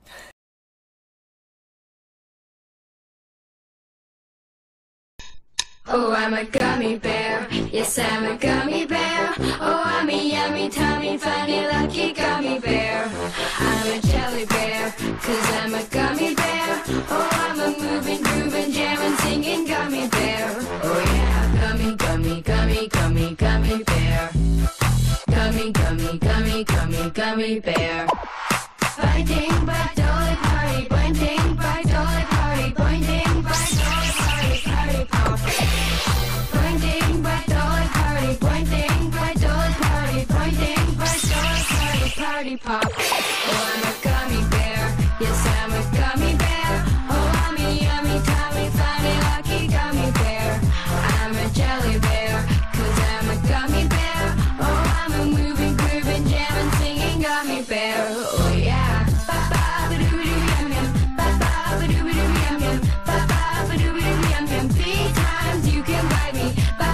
Speaker 7: Oh, I'm a gummy bear. Yes, I'm a gummy bear. Oh, I'm a yummy, tummy, funny, lucky gummy bear. I'm a jelly bear, 'cause I'm a gummy bear. Oh, I'm a moving, grooving, jamming, singing gummy bear. Oh, yeah, gummy, gummy, gummy, gummy, gummy bear. Gummy, gummy, gummy, gummy, gummy bear. Biting by dolly party, biting by dolly party, biting by dolly party, party pop. Pointing by dolly party, pointing by dolly party, pointing by dolly party, party pop. Oh, I'm a gummy bear. Yes, I'm a gummy bear. Oh, I'm a yummy, tummy, funny, lucky gummy bear. I'm a jelly bear, 'cause I'm a gummy bear. Oh, I'm a moving, grooving, jamming, singing gummy bear. Oh, yeah. Three times you can bite me.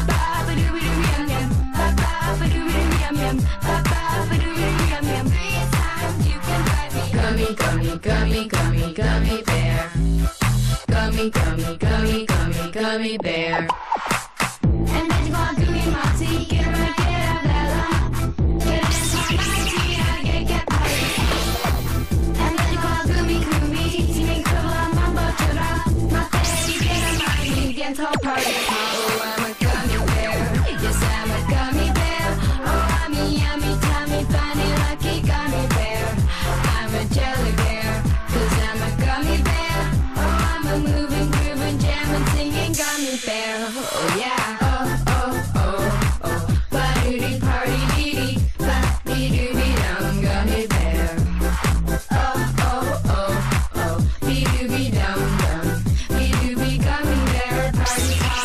Speaker 7: Three times you can bite me. Gummy, gummy, gummy, gummy, gummy bear. Gummy, gummy, gummy, gummy, gummy bear. And then you want gummy moxie, get right, get out that lump. Get it in my tea, I get party. And then you want gummy, gummy, singing trouble, mambo, chura. My baby, get a money, get to party. Oh, I'm a gummy bear. Yes, I'm a gummy bear. Oh, I'm a yummy, tummy, funny, lucky gummy bear. I'm a jelly bear, 'cause I'm a gummy bear. Oh, I'm a moving, grooving, jamming, singing gummy bear. Oh, yeah. Oh, oh, oh, oh. Ba-doody, party, dee-dee. Ba-dee-doo-dee-dum, gummy bear. Oh, oh, oh, oh. Be-doo-be-dum-dum. Be-doo-be, gummy bear, party pop.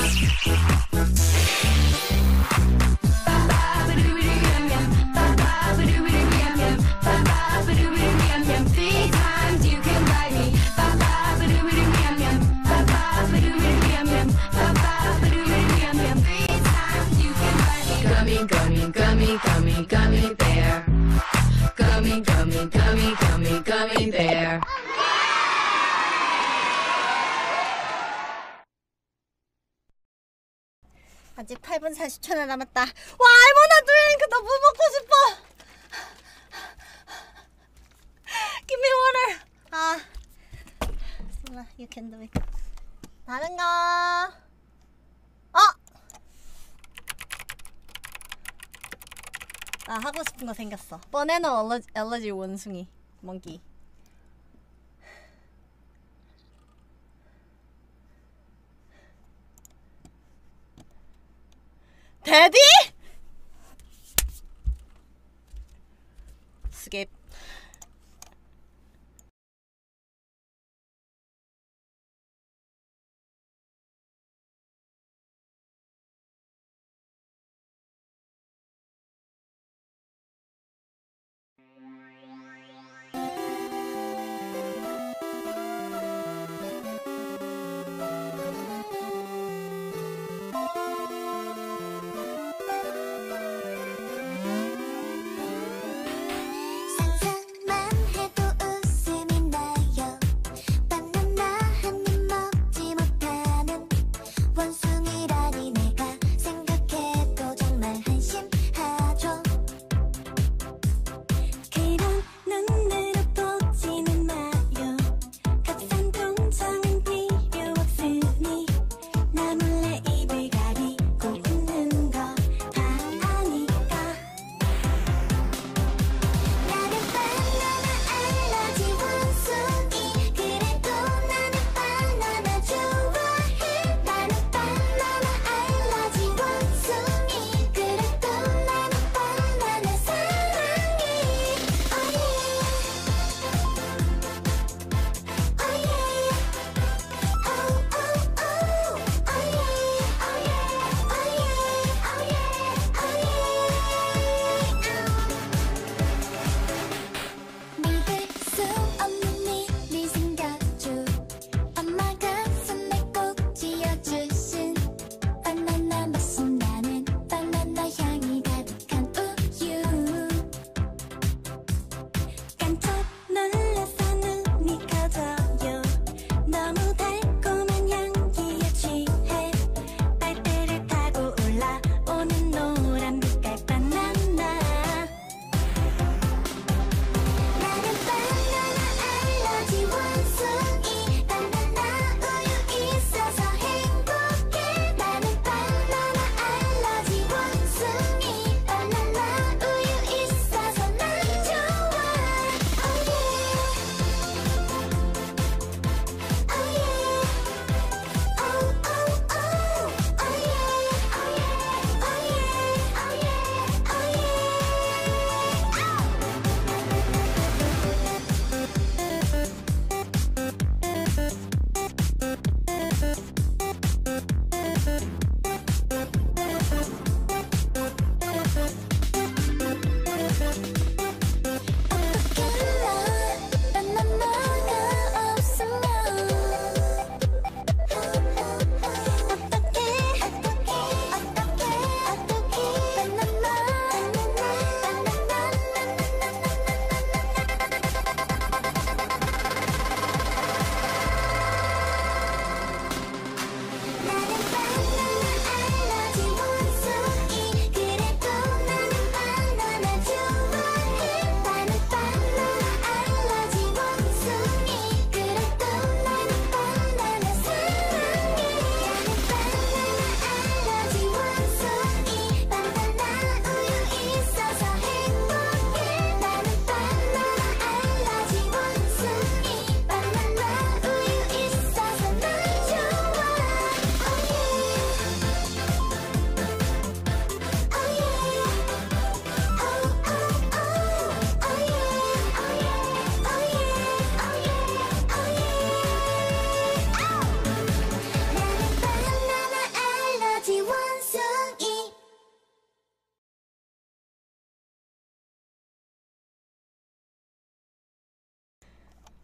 Speaker 7: Ba-ba-ba-doo-doo-yum-yum. Ba-ba-ba-doo-doo-yum-yum. Ba-ba-ba-doo-doo-yum-yum. Three times you can bite me. Ba-ba-ba-doo-doo-yum-yum. Ba-ba-ba-doo-doo-yum-yum. Ba-ba-ba-doo-doo-yum-yum. Three times you can bite me. Gummy, gummy, gummy, gummy, gummy bear. Gummy, gummy, gummy, gummy, gummy bear.
Speaker 3: 아직 8분 40초나 남았다. 와, 알모나 드링크 너무 먹고 싶어. Give me water. 아, Sima, you can do it. 다른 거. 나 하고 싶은 거 생겼어. 바나나 알러지 원숭이 몽키. 데디? 스킵.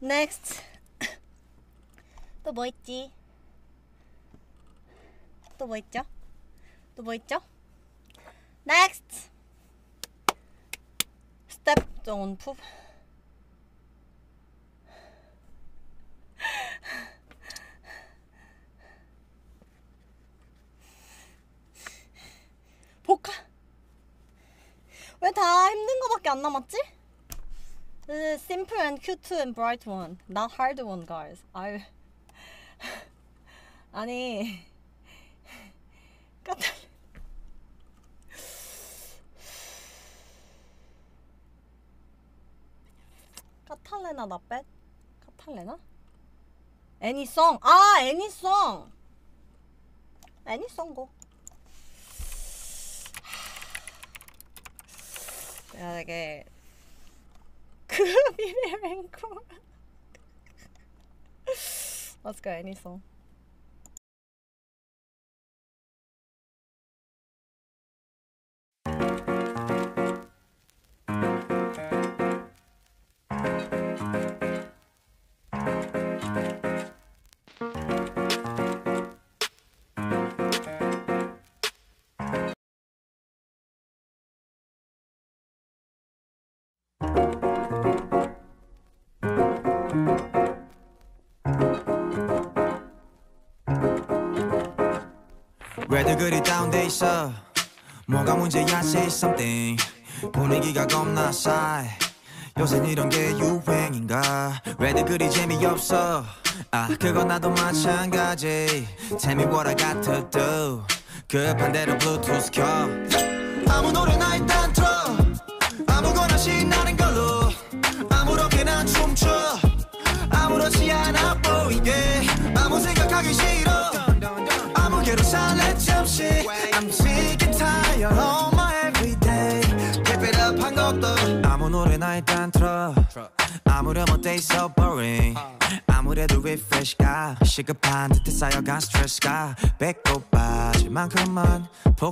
Speaker 3: Next. 또 뭐 있지? 또 뭐 있죠? 또 뭐 있죠? Next. Step on poop. 복화. 왜 다 힘든 거밖에 안 남았지? The simple and cute and bright one, not hard one, guys. 아유. 아니. 카탈레나 나 뺏? 카탈레나? 애니송. 아, 애니송. 애니송고. 야, 되게 그룹이네 랭콜. Let's go, 애니송.
Speaker 8: 왜들 그리 다운돼 있어 뭐가 문제야 say something 분위기가 겁나 싸해 요샌 이런 게 유행인가 왜들 그리 재미없어 아 그건 나도 마찬가지 Tell me what I got to do 급한 대로 블루투스 켜 아무 노래나 일단 틀어 아무거나 신나는 걸로 아무렇게나 춤춰 아무렇지 않아 보이게 아무 생각하기 싫어 아무개로 살래 잠시 I'm sick and tired of my everyday Keep it up 한 것도 아무 노래나 일단 틀어 아무렴 어때 so boring 아무래도 refresh가 시급한 듯해 쌓여간 스트레스가 배꼽 빠질 만큼만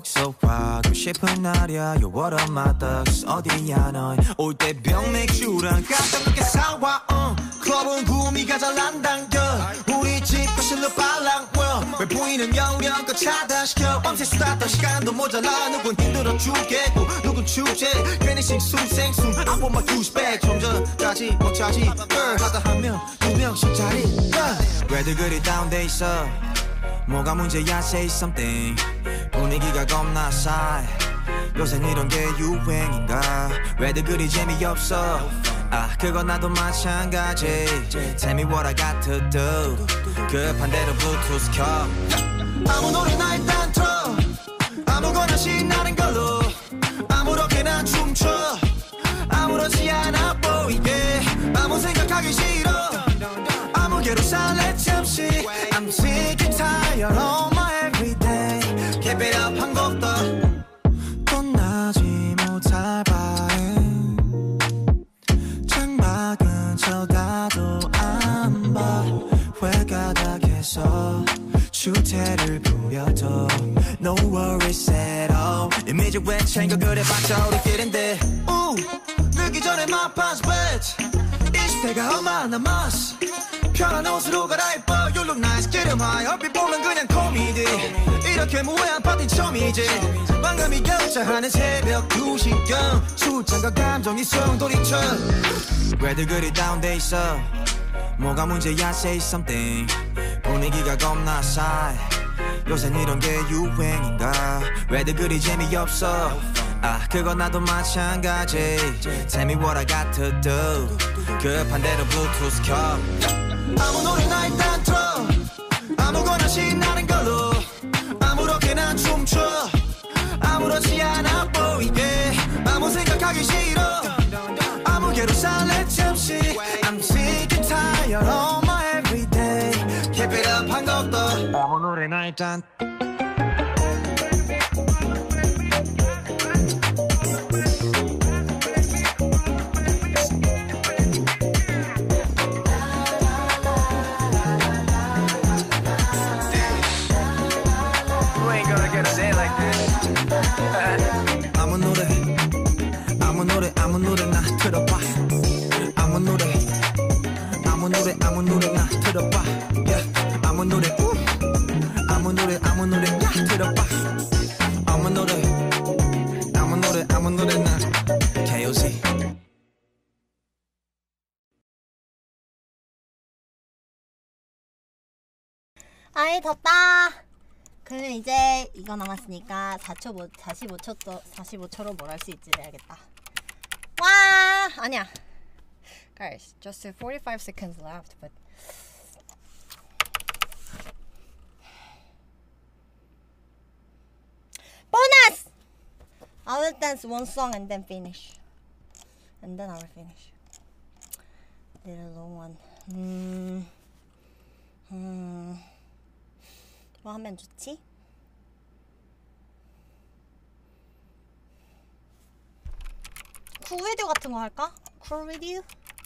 Speaker 8: 폭소하고 싶은 날이야 You what up my thugs 어디야 넌 올 때 병맥주랑 깜짝 놀게 사와 클럽은 구미가 잘 안 당겨 우리 집 거실로 빨랑 왜 보이는 영영껏 차단시켜 밤새 수다 떠 시간도 모자라 누군 힘들어 죽겠고 누군 축제 괜히 싱숭생숭 I want my douche back 좀 전까지 먹자지 하다 한 명 두 명씩 자리 왜들 그리 다운돼 있어 뭐가 문제야 say something 분위기가 겁나 싸해 요샌 이런 게 유행인가 왜들 그리 재미없어 아 그건 나도 마찬가지 Tell me what I got to do 급한 대로 블루투스 켜 아무 노래나 일단 틀어 아무거나 신나는 걸로 아무렇게나 춤춰 아무렇지 않아 보이게 아무 생각하기 싫어 아무개로 살래 잠시 I'm sick and tired of my everyday Keep it up 한 곡 더 떠나지 못할 바에 창밖은 쳐다도 안 봐 회가닥에서 주태를 부려도 No worries at all 이미지 왜 챙겨 그래봤자 우리끼린데 늦기 전에 my pants wet 20대가 얼마 남았어 편한 옷으로 갈아입어 You look nice get em high 얼핏 보면 그냥 코미디 이렇게 무해한 파티 처음이지 방금이 결자하는 새벽 2시경 술잔과 감정이 소용돌이쳐 왜들 그리 다운돼 있어 뭐가 문제야 say something 분위기가 겁나 싸해 요샌 이런 게 유행인가 왜들 그리 재미없어 아 그건 나도 마찬가지 Tell me what I got to do 급한 대로 블루투스 켜 아무 노래나 일단 틀어 아무거나 신나는 걸로 아무렇게나 춤춰 아무렇지 않아 보이게 아무 생각하기 싫어 아무개로 살래 잠시 I'm sick and tired of my everyday Keep it up 한 곡 더 아무 노래나 일단 아무 노래나 틀어봐 아무 아무 노래나 들어봐 yeah. 아무 노래 아무 노래 yeah. 들어봐 아무 노래나 KOC
Speaker 3: 아이 덥다. 그러면 이제 이거 남았으니까 45초로 뭘 할 수 있지 해야겠다. 와 아니야. Guys, just 45 seconds left, but bonus! I will dance one song and then finish. And then I will finish. Little long one. 뭐 하면 좋지? 쿨 비디오 같은 거 할까? 쿨 비디오?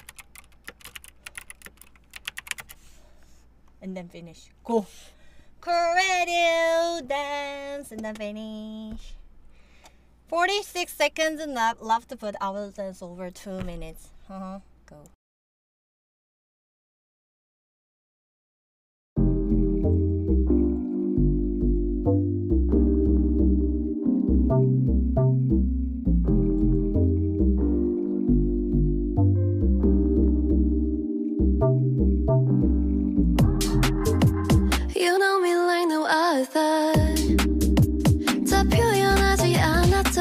Speaker 3: And then finish. Go. Cool radio dance and then finish. 46 seconds left, but I will dance over 2 minutes. Go.
Speaker 6: You know me like no other. 다 표현하지 않아도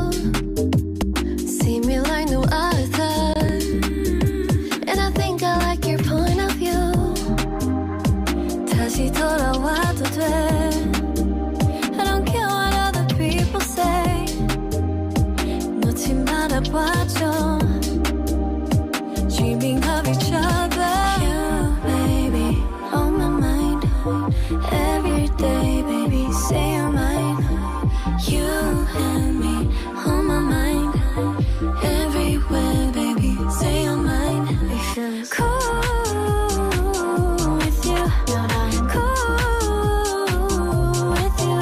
Speaker 6: see me like no other. And I think I like your point of view. 다시 돌아와도 돼. I don't care what other people say. 놓지 말아봐줘. Dreaming of each other. You baby on my mind. Every day, baby, say you're mine. You and me on my mind. Everywhere, baby, say you're mine. It feels cool with you. Cool with you.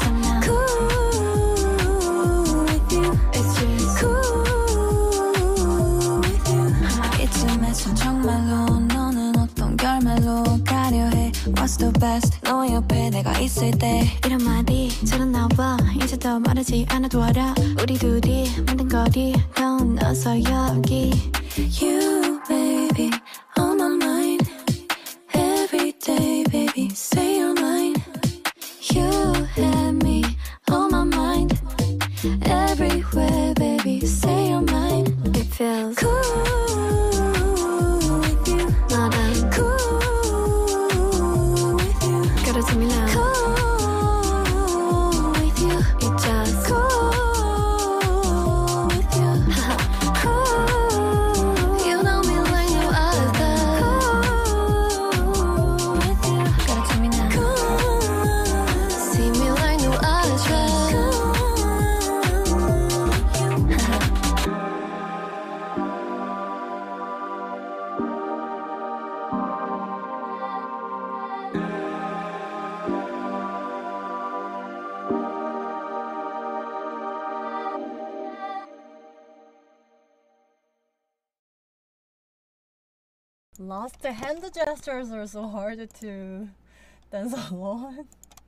Speaker 6: Cool with you. It's just cool with you. 이쯤에서 정말로 너는 어떤 결말로 가려 해. What's the best? 너 옆에 내가 있을 때 이런 말이 잘 안 나와. 이제 더 말하지 않아도 알아. 우리 둘이 만든 거리 건너서 여기. You baby on my mind. Every day baby say you're mine. You and me on my mind. Everywhere baby say you're mine. It feels cool with you. 너랑 cool. Tell me now. Cool with you. It's just cool with you. Cool. You know me like no other. Cool with you. Gotta tell me now. Cool. See me like no other.
Speaker 3: Lost hand gestures are so hard to dance alone.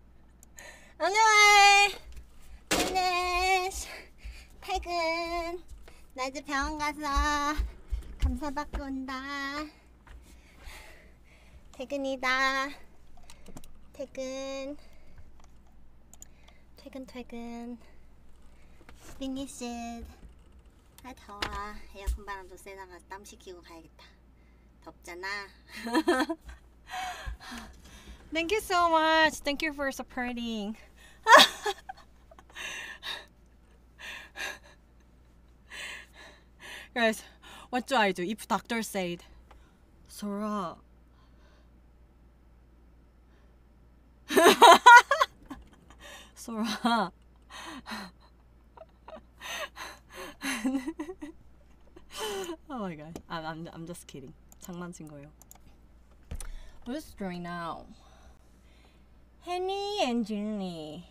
Speaker 3: Anyway, finish. 퇴근. 나 이제 병원 가서 검사받고 온다. 퇴근이다. 퇴근. Finish it. 아 더워. 에어컨 바람도 쐬다가 땀 식히고 가야겠다. 덥잖아. Thank you so much. Thank you for supporting. Guys, what do I do if doctor said, Sora? Sora. Oh my god. I'm just kidding. 장난친 거예요. Who's drawing now? Henny and Ginny.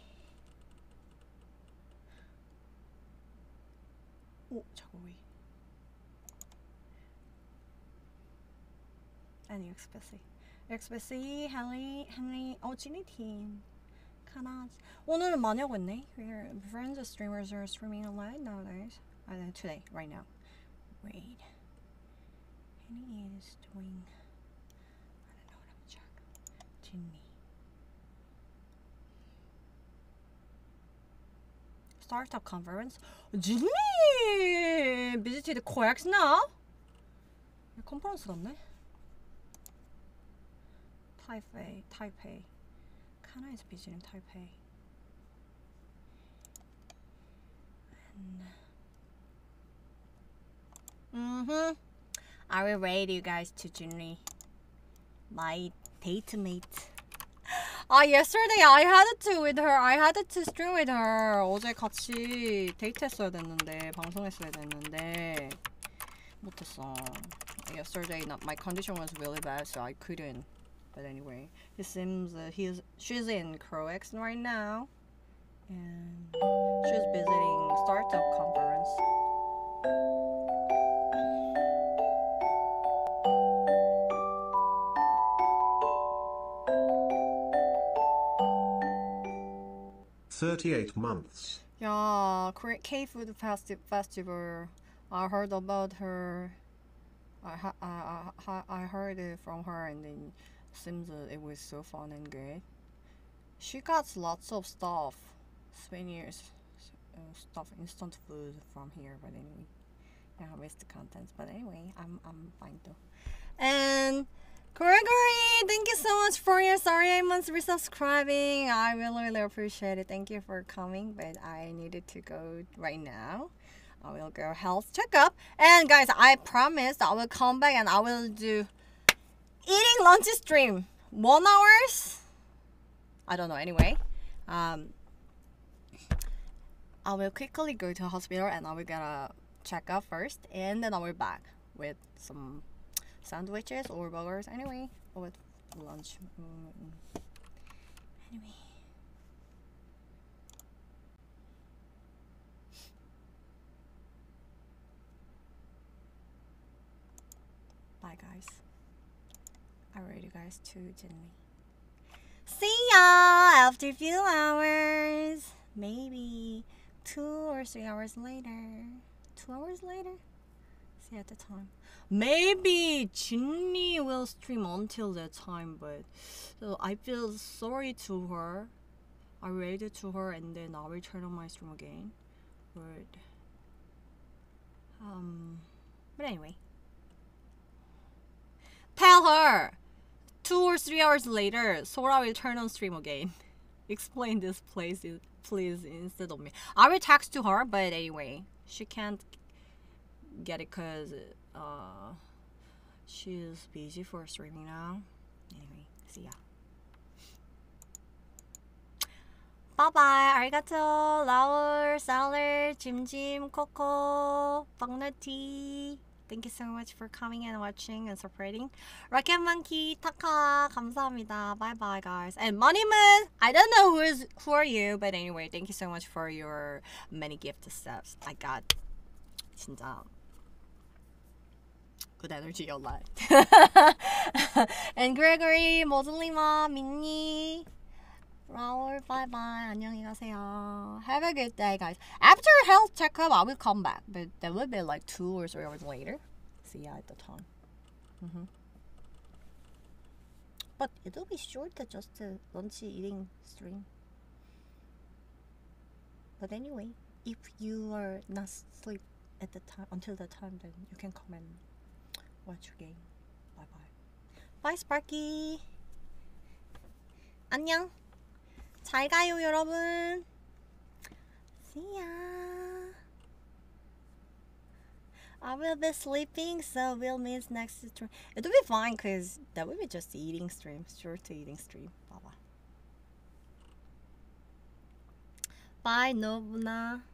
Speaker 3: 오, 저거 왜?
Speaker 1: and XBC, Henry, 진이 팀. 카나. 오늘은 많이 하고 있네. We're friends of streamers are streaming a lot nowadays. Today, right now. Wait. Henry is doing. I don't know. Let me check. 진이. Startup conference. 진이 visited COEX now. 컨퍼런스 갔네. Taipei. Kana is visiting Taipei. And are we ready, you guys, to Junri? My date mate. Yesterday I had to stream with her. 어제 같이 데이트했어야 됐는데, 방송했어야 됐는데 못했어. Yesterday my condition was really bad, so I couldn't. But anyway, it seems she's in COEX right now, and she's visiting startup conference.
Speaker 2: "38 months.
Speaker 1: Yeah, K-Food Festival. I heard about her. I heard it from her, and then seems it was so fun and good. She got lots of stuff, souvenirs, stuff, instant food from here. But anyway, yeah, I missed the contents. But anyway, I'm fine though. And Gregory, thank you so much for your 38 months resubscribing. I really appreciate it. Thank you for coming, but I needed to go right now. I will go health checkup. And guys, I promised I will come back and I will do eating lunch stream. 1 hour? I don't know. Anyway, I will quickly go to the hospital and I will get a checkup first, and then I will back with some sandwiches or burgers. Anyway, with lunch. Anyway. Bye guys. I read you guys to Jinmi. See ya after a few hours. Maybe 2 or 3 hours later. 2 hours later? See at the time. Maybe Jinmi will stream until that time, but so I feel sorry to her. I read it to her and then I'll return on my stream again. But anyway. Tell her 2 or 3 hours later, Sora will turn on stream again. Explain this please instead of me. I will text to her, but anyway, she can't get it because she's busy for streaming now. Anyway, see ya. Bye bye. Arigato, Laur, Salar, Jim, Coco, Bangna. Thank you so much for coming and watching and supporting. Rocket Monkey, Taka, 감사합니다. Bye bye guys. And Moneyman, I don't know who are you, but anyway, thank you so much for your many gift steps. I got 진짜 good energy a lot. And Gregory, 모슬리마, 민니, Raul, bye bye. 안녕히 가세요. Have a good day, guys. After health checkup, I will come back, but that will be like 2 or 3 hours later. See ya at the time. But it'll be short, just a lunch eating stream. But anyway, if you are not asleep at the time until the time, then you can come and watch your game. Bye bye. Bye Sparky. 안녕. 잘 가요 여러분. See ya. I will be sleeping, so we'll miss next stream. It'll be fine because that will be just eating stream, short eating stream. Bye bye. Bye Nobuna.